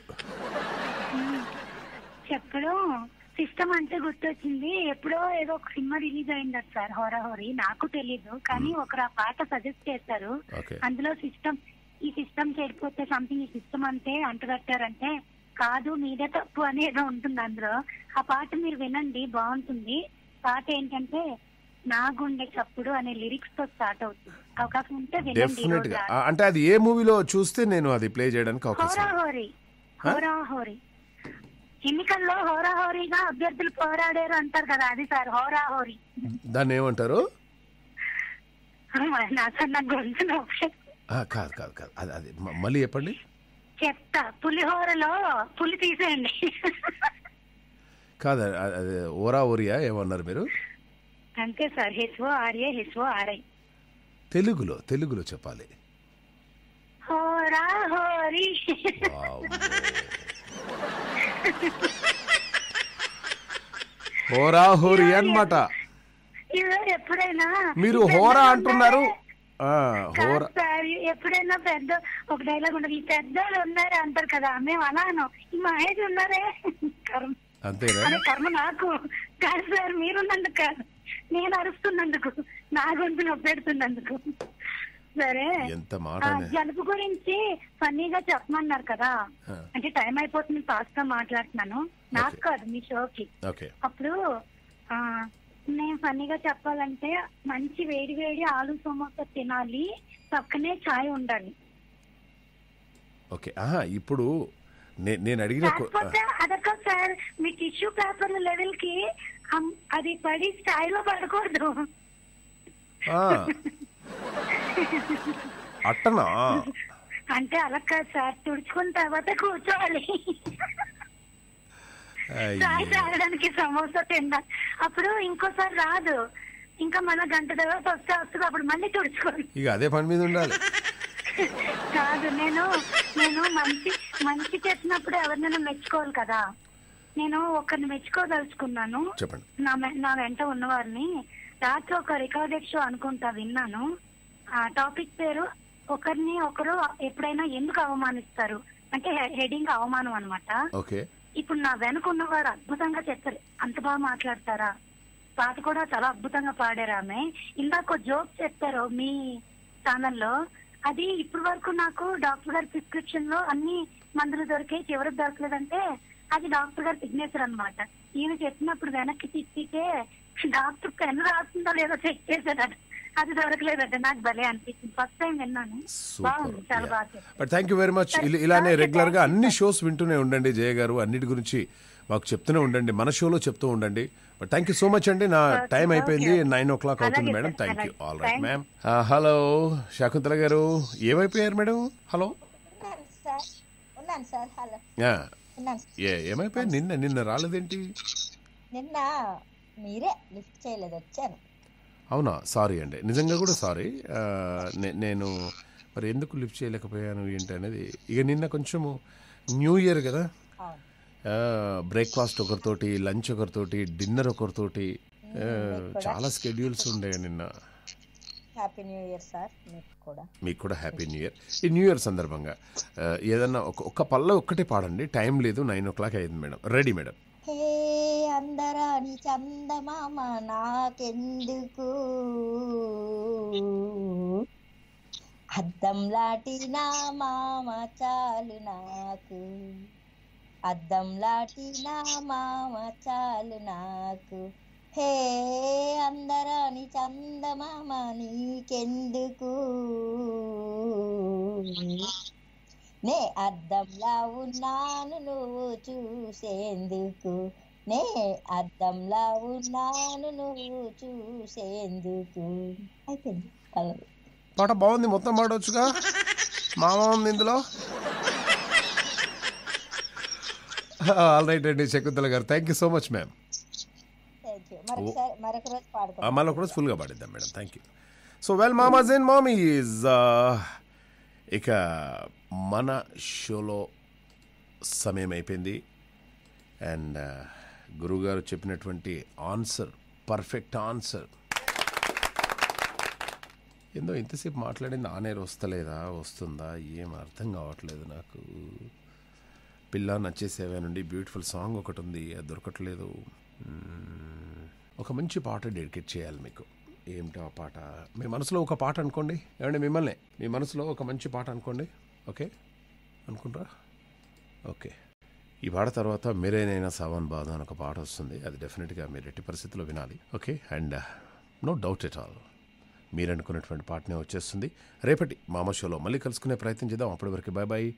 చెప్పడం సిస్టమ్ అంటే గుర్తొచ్చింది. ఎప్పుడో ఏదో ఒక సినిమా రిలీజ్ అయింది సార్, హోరా హోరీ. నాకు తెలీదు, కానీ ఒకరు ఆ పాట సజెస్ట్ చేశారు. ఓకే. అందులో సిస్టమ్, ఈ సిస్టమ్ చెడిపోతే సంథింగ్, ఈ సిస్టమ్ అంతే అంటగట్టారంటే కాదు మీదే తప్పు అని ఏదో ఉంటుంది అందులో. ఆ పాట మీరు వినండి, బాగుంటుంది. పాట ఏంటంటే నా గుండె చప్పుడు అనే లిరిక్స్ తో స్టార్ట్ అవుతుంది. అవకాశం ఉంటే వినండి. డెఫినెట్ గా. ఆ, అంటే అది ఏ మూవీలో చూస్తే నేను అది ప్లే చేయడానికి అవకాశం హోరా ఉంది. హోరీ, హోరా హోరీ. ఎన్నికల్లో హోరా హోరీగా అభ్యర్థులు పోరాడారు అంటారు కదా, అది సార్ హోరా హోరీ. దాన్ని ఏమంటారు? నాకు నా గొంతు నొప్పి. ఆ, కాదు కాదు కాదు అది అది మ- మళ్ళీ చెప్పండి. చెప్తా. పులిహోరలో పులి తీసేయండి. కాదు అ- అది ఓరా ఓరియా ఏమన్నారు మీరు? అంతే sir, H O R A H O R I. తెలుగులో తెలుగులో చెప్పాలి. హోరా హోరీ. వామ్మో. హోరా హోరీ అన్నమాట. ఇదో ఎప్పుడైనా మీరు ఈ హోరా పెద్దలు అంటున్నారు. ఉన్నారే, ఆ, హోరా కాదు సార్, ఎప్పుడైనా పెద్ద ఒక డైలాగ్ ఉండదు, ఈ పెద్దోళ్ళు ఉన్నారే అంటారు కదా, మేము అలా అనం. ఈ మహేష్ ఉన్నారే కర్మ అంతేనా? అనే కర్మ నాకు కాదు సార్, మీరున్నందుకు కాదు, నేను అరుస్తున్నందుకు, నా గొంతు నొప్పి పెడుతున్నందుకు. సరే, ఎంత మాట ఆ, అనే- జలుబు గురించి ఫన్నీగా చెప్పమన్నారు కదా. ఆ. అంటే టైం అయిపోతుంది, ఫాస్ట్ గా మాట్లాడుతున్నాను. నాకు Okay. కాదు, మీ షోకి. ఓకే. అప్పుడు ఆ నేను ఫన్నీగా చెప్పాలంటే, మంచి వేడి వేడి ఆలు సమోసా తినాలి, పక్కనే చాయ్ ఉండాలి. ఓకే. ఆహా, ఇప్పుడు నే- నేను అడిగిన కొ- కాకపోతే అదొక సార్, మీ టిష్యూ పేపర్ లెవెల్ కి అమ్- అది పడి స్థాయిలో పడకూడదు. ఆ, అట్టనా? అంటే అలా కాదు సార్, తుడుచుకున్న తర్వాత కూర్చోవాలి. చాయ్ అయ్యే. తాగడానికి సమోసా తిందా, అప్పుడు ఇంకోసారి రాదు. ఇంకా మన గంట తర్వాత వస్తే వస్తుంది, అప్పుడు మళ్ళీ తుడుచుకోవాలి. ఇక అదే పని మీద ఉండాలి. కాదు, నేను నేను మంచి మంచి చెప్పినప్పుడు ఎవరినైనా మెచ్చుకోవాలి కదా. నేను ఒకరిని మెచ్చుకోదలుచుకున్నాను, చెప్పండి. నా మె- నా వెంట ఉన్నవారిని. రాత్రి ఒక రికార్డెడ్ షో అనుకుంటా విన్నాను. ఆ టాపిక్ పేరు ఒకరిని ఒకరు ఎప్పుడైనా ఎందుకు అవమానిస్తారు అంటే, హెడింగ్ అవమానం అన్నమాట. ఓకే. ఇప్పుడు నా వెనక ఉన్నవారు అద్భుతంగా చెప్పారు, అంత బాగా మాట్లాడతారా, పాట కూడా చాలా అద్భుతంగా పాడారు ఆమె. ఇందాక జోక్ చెప్పారు మీ ఛానల్లో, అది ఇప్పటి వరకు నాకు డాక్టర్ గారి ప్రిస్క్రిప్షన్ లో అన్ని మందులు దొరికాయి, చివరికి దొరకలేదంటే అది డాక్టర్ గారి సిగ్నేచర్ అన్నమాట. ఈయన చెప్పినప్పుడు వెనక్కి తిప్పితే డాక్టర్ పెన్ రాస్తుందో లేదో చెక్ చేశాడట, అది దొరకలేదట. నాకు భలే అనిపించింది, ఫస్ట్ టైం విన్నాను. బాగుంది, చాలా బాగా చెప్పారు. But thank you very much. ఇలానే రెగ్యులర్గా అన్ని షోస్ వింటూనే ఉండండి జయ గారు, అన్నిటి గురించి మాకు చెప్తూనే ఉండండి, మన షోలో చెప్తూ ఉండండి. But thank you so much అండి. నా టైం అయిపోయింది, నైన్ ఓ క్లాక్ అవుతుంది madam. Thank you. All right ma'am. Hello Shakuntala garu, ఏమైపోయారు మేడం? హలో ఏమైపోయారు? నిన్న నిన్న రాలేదేంటి? నిన్న మీరే లిఫ్ట్ చేయలేదు, వచ్చాను. అవునా? సారీ అండి, నిజంగా కూడా సారీ. నేను మరి ఎందుకు లిఫ్ట్ చేయలేకపోయాను ఏంటి అనేది. ఇక నిన్న కొంచెము న్యూ ఇయర్ కదా, బ్రేక్ఫాస్ట్ ఒకరితోటి, లంచ్ ఒకరితోటి, డిన్నర్ ఒకరితోటి, చాలా స్కెడ్యూల్స్ ఉండే నిన్న. హ్యాపీ న్యూ ఇయర్ సార్ మీకు కూడా. మీకు కూడా హ్యాపీ న్యూ ఇయర్. ఈ న్యూ ఇయర్ సందర్భంగా ఏదన్నా ఒక ఒక్క పల్ల ఒక్కటే పాడండి. టైం లేదు, నైన్ ఓ క్లాక్ అయింది మేడం. Ready madam. హే అందరాని చందమామ నాకెందుకు, అద్దం లాటి నా మామ చాలు నాకు, అద్దం లాటి నా మామ చాలు నాకు. హే అందరాని చందమామ నీకెందుకు, నే అద్దంలా ఉన్నాను నువ్వు చూసేందుకు, నే అద్దంలా ఉన్నాను నువ్వు చూసేందుకు. అయిపోయింది. పాట బాగుంది, మొత్తం పాడవచ్చుగా, మామ ఉంది ఇందులో. ఆల్ రైట్ అండి Shakuntala garu, thank you so much ma'am. మరొక రోజు ఫుల్గా పాడిద్దాం madam. Thank you. So well మామాజ్ అండ్ మామీస్, ఇక మన షోలో సమయం అయిపోయింది. అండ్ గురువుగారు చెప్పినటువంటి ఆన్సర్, పర్ఫెక్ట్ ఆన్సర్. ఏందో ఇంతసేపు మాట్లాడింది ఆనేరు వస్తలేదా, వస్తుందా, ఏం అర్థం కావట్లేదు నాకు. పిల్ల నచ్చేసేవే నుండి బ్యూటిఫుల్ సాంగ్ ఒకటి ఉంది, అది దొరకట్లేదు. ఒక మంచి పాట డెడికేట్ చేయాలి మీకు. ఏమిటో ఆ పాట? మీ మనసులో ఒక పాట అనుకోండి. ఏమంటే మిమ్మల్ని, మీ మనసులో ఒక మంచి పాట అనుకోండి. ఓకే అనుకుంటారా? ఓకే. ఈ పాట తర్వాత మీరేనైనా సావన్ బాధ అని ఒక పాట వస్తుంది, అది డెఫినెట్గా మీరు ఎట్టి పరిస్థితుల్లో వినాలి. Okay. And no doubt at all మీరు అనుకున్నటువంటి పాటనే వచ్చేస్తుంది. రేపటి మామ షోలో మళ్ళీ కలుసుకునే ప్రయత్నం చేద్దాం. అప్పటి వరకు బాయ్ బాయ్.